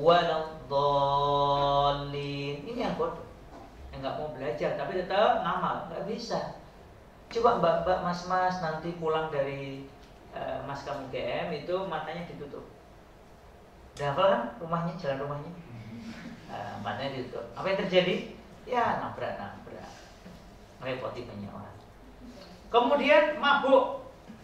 Waladhdallin, ini yang bodoh, yang nggak mau belajar tapi tetap ngamal, nggak bisa. Coba mbak-mbak, mas-mas nanti pulang dari uh, mas kamu G M itu matanya ditutup. Udah hafal kan rumahnya, jalan rumahnya, uh, matanya ditutup. Apa yang terjadi? Ya nabrak-nabrak, merepoti banyak orang. Kemudian mabuk,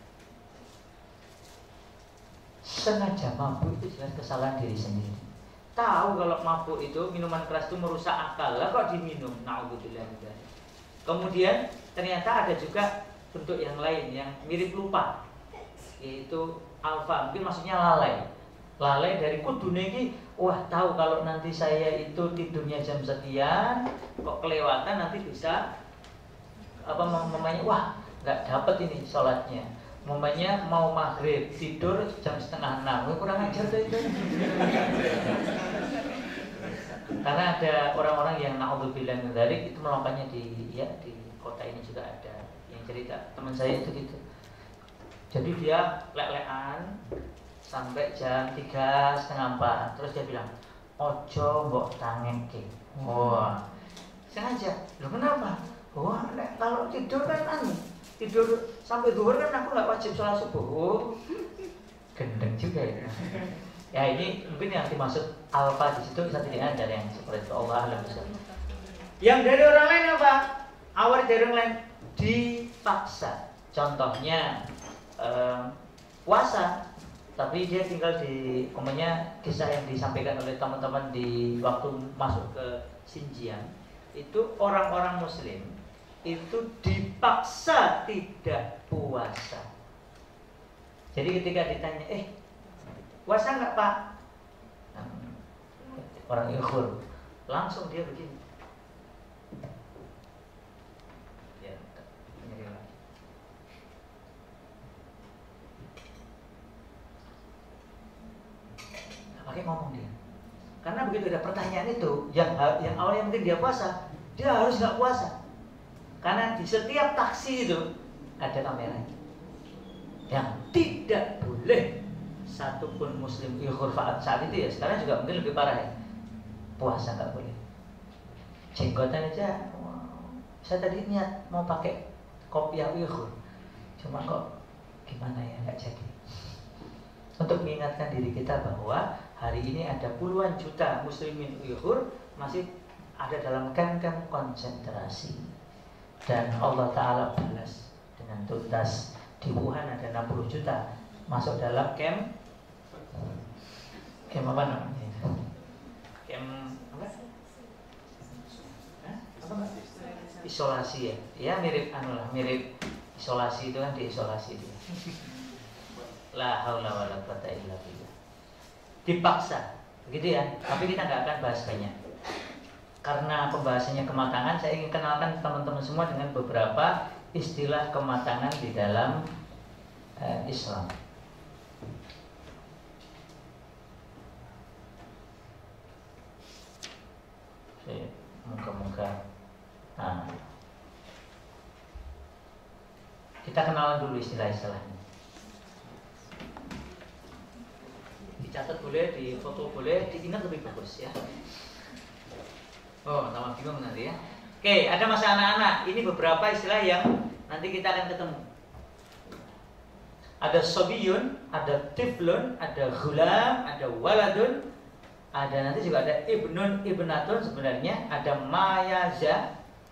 sengaja mabuk itu jelas kesalahan diri sendiri. Tahu kalau mabuk itu minuman keras itu merusak akal, lah kok diminum? Naudzubillah. Kemudian ternyata ada juga bentuk yang lain yang mirip lupa, yaitu alfa, mungkin maksudnya lalai. Lalai dari kudune iki, wah tahu kalau nanti saya itu tidurnya jam sekian, kok kelewatan nanti bisa apa mamanya, wah nggak dapat ini sholatnya. Mamanya mau maghrib tidur jam setengah enam, kurang ajar tuh itu. Karena ada orang-orang yang naudzubillah min dzalik itu melakukannya di ya di kota ini juga ada yang cerita teman saya itu gitu. Jadi dia lek-lekan sampai jam tiga setengah empat, terus dia bilang ojo mbok tangeke. Wah, sengaja. Loh kenapa? Wah, nek kalau tidur kan anu, tidur sampai zuhur kan aku nggak wajib sholat subuh. Oh, gendeng juga ya. Ya ini mungkin yang dimaksud alfa di situ bisa tidak ada yang seperti itu. Allah alam bisa. Yang dari orang lain apa? Awal dari orang lain dipaksa. Contohnya eh, puasa, tapi dia tinggal di, umpamanya kisah yang disampaikan oleh teman-teman di waktu masuk ke Xinjiang, itu orang-orang Muslim itu dipaksa tidak puasa. Jadi ketika ditanya, eh puasa nggak Pak? Nah, orang Uyghur langsung dia begini. Ya, ini lagi. Pakai ngomong dia. Karena begitu ada pertanyaan itu, yang yang awalnya mungkin dia puasa, dia harus nggak puasa. Karena di setiap taksi itu ada kamera yang tidak boleh satupun Muslim Uyghur saat itu ya, sekarang juga mungkin lebih parah ya, puasa nggak boleh. Jenggotan aja, wow. Saya tadi niat mau pakai kopiah Uyghur, cuma kok gimana ya nggak jadi. Untuk mengingatkan diri kita bahwa hari ini ada puluhan juta Muslimin Uyghur masih ada dalam kamp-kamp konsentrasi, dan Allah Ta'ala balas dengan tuntas. Di Wuhan ada enam puluh juta masuk dalam camp. Camp apa namanya? Camp apa? Hah? Apa enggak? Isolasi ya. Ya mirip anu lah, mirip isolasi itu kan diisolasi dia. La haula wala quwata illa billah. Dipaksa, begitu ya. Tapi kita nggak akan bahas banyak. Karena pembahasannya kematangan, saya ingin kenalkan teman-teman semua dengan beberapa istilah kematangan di dalam uh, Islam. Moga-moga. Nah, kita kenalan dulu istilah-istilahnya. Dicatat boleh, di foto boleh, diingat lebih bagus ya. Oh, tambah bingung nanti ya. Oke, ada masa anak-anak. Ini beberapa istilah yang nanti kita akan ketemu. Ada sobiyun, ada tiflun, ada ghulam, ada waladun, ada nanti juga ada ibnun, ibnatun sebenarnya, ada mayaza,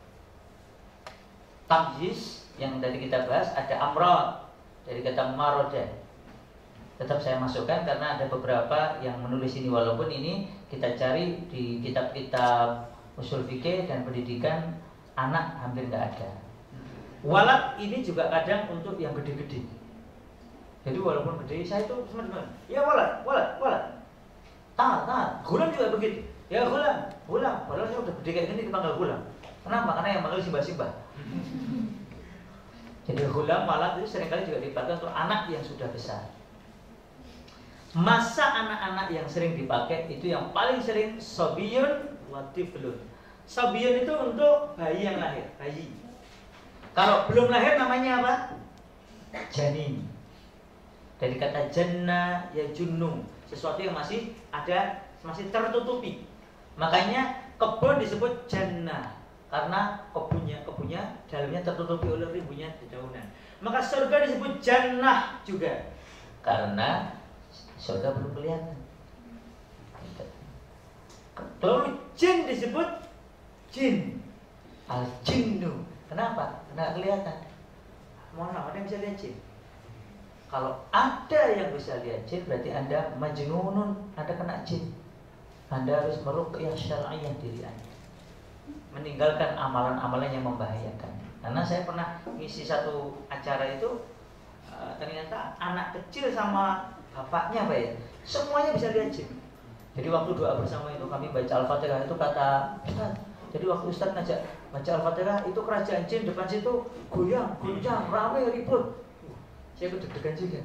tamyiz yang tadi kita bahas, ada amrod dari kata maroda. Tetap saya masukkan karena ada beberapa yang menulis ini, walaupun ini kita cari di kitab-kitab usul fikih dan pendidikan anak hampir nggak ada. Walad ini juga kadang untuk yang gede-gede. Jadi walaupun gede, saya itu teman-teman, ya walad, walad, walad. Tahan, tahan. Gulam juga begitu. Ya gulam, gulam. Padahal saya udah gede kayak gini dipanggil gulam. Kenapa? Karena yang manggil simbah-simbah. Jadi gulam, walad itu seringkali juga dipakai untuk anak yang sudah besar. Masa anak-anak yang sering dipakai itu yang paling sering sobiyun wa tiflun. Sobiyun itu untuk bayi yang lahir, bayi. Kalau belum lahir namanya apa? Janin. Dari kata janna ya junnu, sesuatu yang masih ada, masih tertutupi. Makanya kebun disebut jannah karena kebunnya kebunnya dalamnya tertutupi oleh ribunya dedaunan. Maka surga disebut jannah juga karena surga belum kelihatan. Lalu jin disebut jin, al jinnu. Kenapa? Karena kelihatan. Mohon maaf, ada yang bisa lihat jin? Kalau ada yang bisa lihat jin, berarti Anda majnunun, Anda kena jin. Anda harus meruqyah syar'iyyah diri Anda, meninggalkan amalan-amalan yang membahayakan. Karena saya pernah ngisi satu acara itu, uh, ternyata anak kecil sama bapaknya Pak ya, semuanya bisa lihat jin. Jadi waktu doa bersama itu kami baca Al-Fatihah, itu kata Ustaz, jadi waktu Ustaz ngajak baca Al-Fatihah, itu kerajaan jin depan situ goyang, goyang, ramai, ribut. Saya ikut deg-degan juga.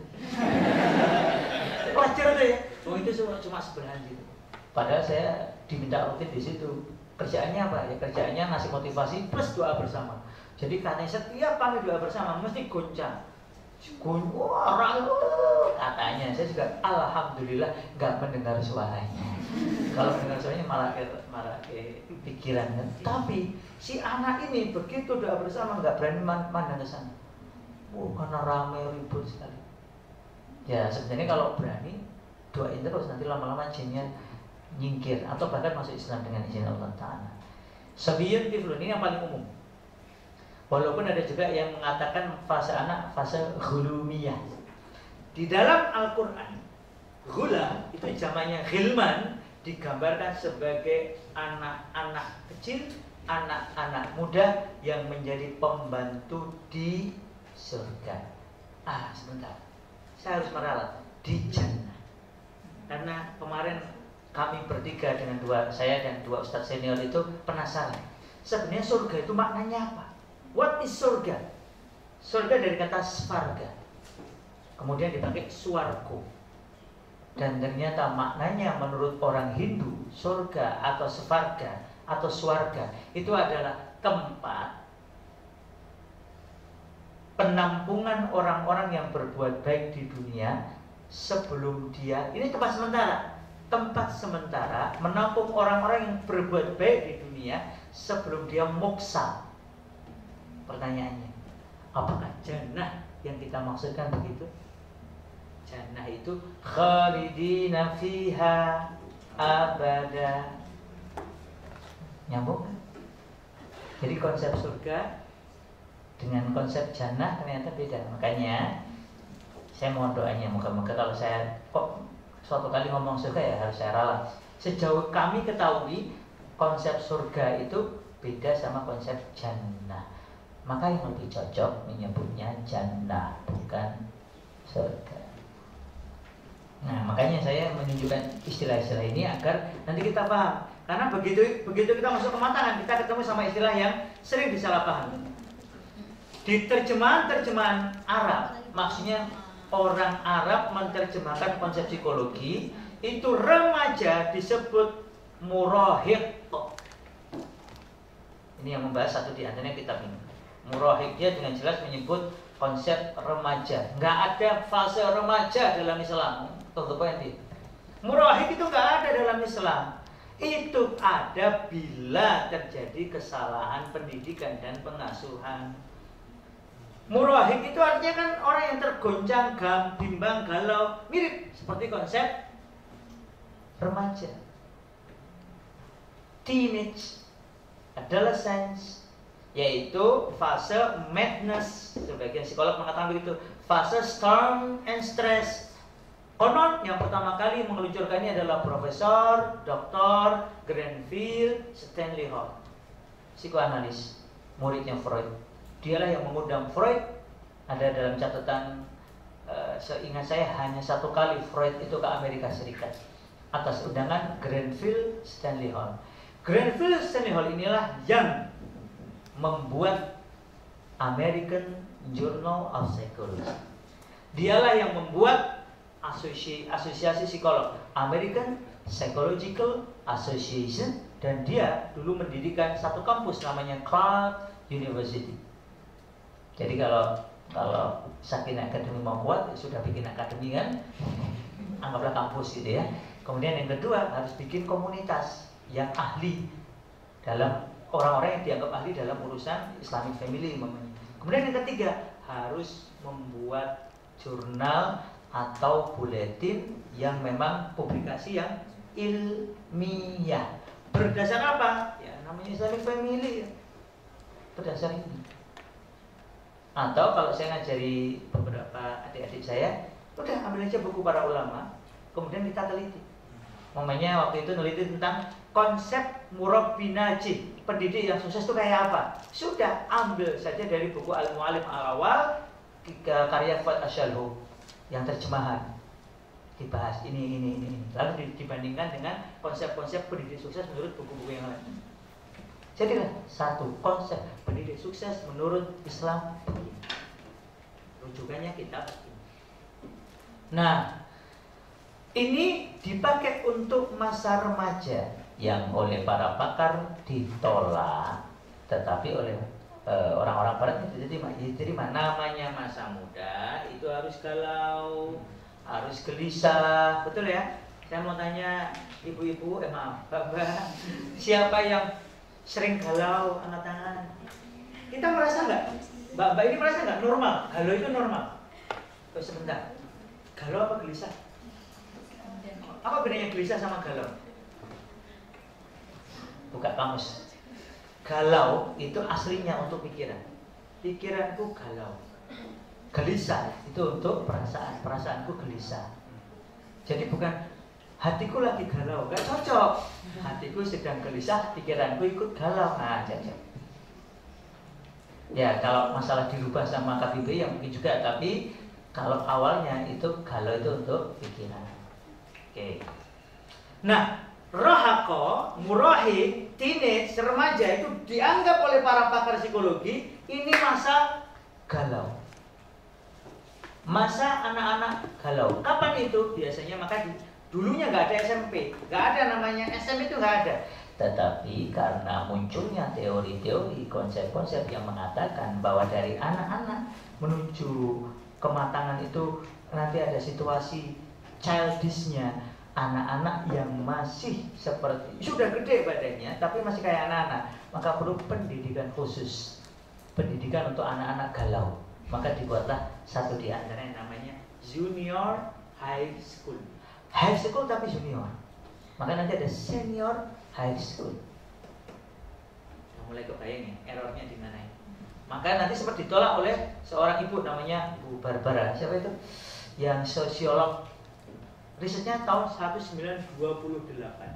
Wajar tuh ya. Oh itu cuma sebelahan gitu. Padahal saya diminta rutin di situ. Kerjaannya apa? Ya kerjaannya ngasih motivasi plus doa bersama. Jadi katanya setiap kami doa bersama mesti goncang. Wah, katanya saya juga alhamdulillah nggak mendengar suaranya. Kalau mendengar suaranya malah ke malah ke pikiran kan. Tapi si anak ini begitu doa bersama nggak berani mandang ke sana. Oh, karena ramai ribut sekali. Ya sebenarnya kalau berani doain terus, nanti lama-lama jinnya nyingkir atau bahkan masuk Islam dengan izin Allah Ta'ala. Sabiyun tiflun ini yang paling umum. Walaupun ada juga yang mengatakan fase anak fase ghulumiyah. Di dalam Al-Quran, ghulam itu jamannya ghilman, digambarkan sebagai anak-anak kecil, anak-anak muda yang menjadi pembantu di surga. Ah, sebentar. Saya harus meralat di jannah. Karena kemarin kami bertiga dengan dua saya dan dua ustadz senior itu penasaran. Sebenarnya surga itu maknanya apa? What is surga? Surga dari kata svarga. Kemudian dipakai suarko. Dan ternyata maknanya menurut orang Hindu, surga atau svarga atau swarga itu adalah tempat penampungan orang-orang yang berbuat baik di dunia sebelum dia, ini tempat sementara, tempat sementara menampung orang-orang yang berbuat baik di dunia sebelum dia moksa. Pertanyaannya, apakah jannah yang kita maksudkan begitu? Jannah itu khalidina fiha abada. Nyambung kan? Jadi konsep surga dengan konsep jannah ternyata beda. Makanya saya mohon doanya, moga-moga kalau saya kok suatu kali ngomong surga ya harus saya ralat. Sejauh kami ketahui konsep surga itu beda sama konsep jannah. Maka yang lebih cocok menyebutnya jannah, bukan surga. Nah, makanya saya menunjukkan istilah-istilah ini agar nanti kita paham. Karena begitu begitu kita masuk ke matangan, kita ketemu sama istilah yang sering disalahpahami. Di terjemahan-terjemahan Arab, maksudnya orang Arab menerjemahkan konsep psikologi, itu remaja disebut murahiq. Ini yang membahas satu di antaranya kitab ini. Murahiq dia dengan jelas menyebut konsep remaja. Nggak ada fase remaja dalam Islam. Tuh poin dia. Murahiq itu nggak ada dalam Islam. Itu ada bila terjadi kesalahan pendidikan dan pengasuhan. Murahiq itu artinya kan orang yang tergoncang, gam, bimbang, galau, mirip seperti konsep remaja. Teenage, adolescence, yaitu fase madness. Sebagian psikolog mengatakan begitu, fase storm and stress. Konon yang pertama kali meluncurkannya adalah Profesor Doktor Granville Stanley Hall, psikoanalis, muridnya Freud. Dialah yang mengundang Freud. Ada dalam catatan, uh, seingat saya hanya satu kali Freud itu ke Amerika Serikat atas undangan Granville Stanley Hall. Granville Stanley Hall inilah yang membuat American Journal of Psychology. Dialah yang membuat asosiasi, asosiasi psikolog American Psychological Association, dan dia dulu mendirikan satu kampus namanya Clark University. Jadi kalau kalau Sakinah Academy mau kuat, sudah bikin akademi kan, anggaplah kampus gitu ya. Kemudian yang kedua harus bikin komunitas yang ahli dalam orang-orang yang dianggap ahli dalam urusan Islamic family umpamanya. Kemudian yang ketiga harus membuat jurnal atau buletin yang memang publikasi yang ilmiah. Berdasar apa? Ya namanya Islamic family ya. Berdasar ini. Atau kalau saya ngajari beberapa adik-adik saya, udah ambil aja buku para ulama, kemudian kita teliti. Momennya waktu itu neliti tentang konsep murabbi najih, pendidik yang sukses itu kayak apa. Sudah ambil saja dari buku Al-Mu'allim Al-Awal, karya Fuad Asyalhu, yang terjemahan. Dibahas ini, ini, ini, lalu dibandingkan dengan konsep-konsep pendidik sukses menurut buku-buku yang lain. Jadilah satu konsep pendidik sukses menurut Islam. Rujukannya kitab ini. Nah, ini dipakai untuk masa remaja yang oleh para pakar ditolak, tetapi oleh e, orang-orang barat itu diterima. Diterima. Namanya masa muda itu harus galau, harus gelisah, betul ya? Saya mau tanya ibu-ibu, eh maaf, bapak, siapa yang sering galau, angkat tangan? Kita merasa nggak? Mbak-mbak ini merasa nggak normal? Galau itu normal. Oh, sebentar, galau apa gelisah? Apa bedanya gelisah sama galau? Buka kamus. Galau itu aslinya untuk pikiran. Pikiranku galau. Gelisah itu untuk perasaan. Perasaanku gelisah. Jadi bukan hatiku lagi galau, gak cocok. Hatiku sedang gelisah, pikiranku ikut galau. Nah, cocok. Ya, kalau masalah dirubah sama K B B ya mungkin juga, tapi kalau awalnya itu galau itu untuk pikiran. Oke. Nah, rohako, murahid, teenage, remaja itu dianggap oleh para pakar psikologi ini masa galau. Masa anak-anak galau. Kapan itu? Biasanya maka di, dulunya nggak ada S M P, nggak ada namanya S M P itu nggak ada. Tetapi karena munculnya teori-teori, konsep-konsep yang mengatakan bahwa dari anak-anak menuju kematangan itu nanti ada situasi childishnya, anak-anak yang masih seperti sudah gede badannya tapi masih kayak anak-anak, maka perlu pendidikan khusus, pendidikan untuk anak-anak galau. Maka dibuatlah satu di antara yang namanya junior high school. High school tapi junior. Maka nanti ada senior high school. Nah, mulai kebayang ya errornya di mana ya. Maka nanti sempat ditolak oleh seorang ibu namanya Bu Barbara. Siapa itu? Yang sosiolog. Risetnya tahun seribu sembilan ratus dua puluh delapan.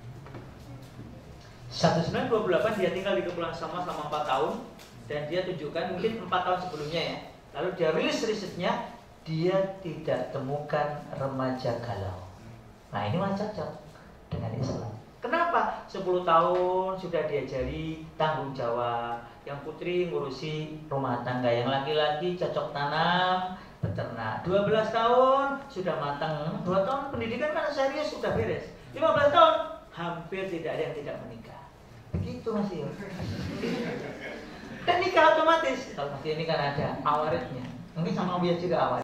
seribu sembilan ratus dua puluh delapan dia tinggal di Kepulauan Samoa selama empat tahun. Dan dia tunjukkan mungkin empat tahun sebelumnya ya. Lalu dia rilis risetnya, dia tidak temukan remaja galau. Nah ini malah cocok dengan Islam. Kenapa? sepuluh tahun sudah diajari tanggung jawab. Yang putri ngurusi rumah tangga, yang laki-laki cocok tanam, beternak. dua belas tahun sudah matang. dua tahun pendidikan kan serius sudah beres. lima belas tahun hampir tidak ada yang tidak menikah. Begitu Mas Iyo. Dan nikah otomatis. Kalau masih ini kan ada awaritnya. Mungkin sama Buya juga awarit.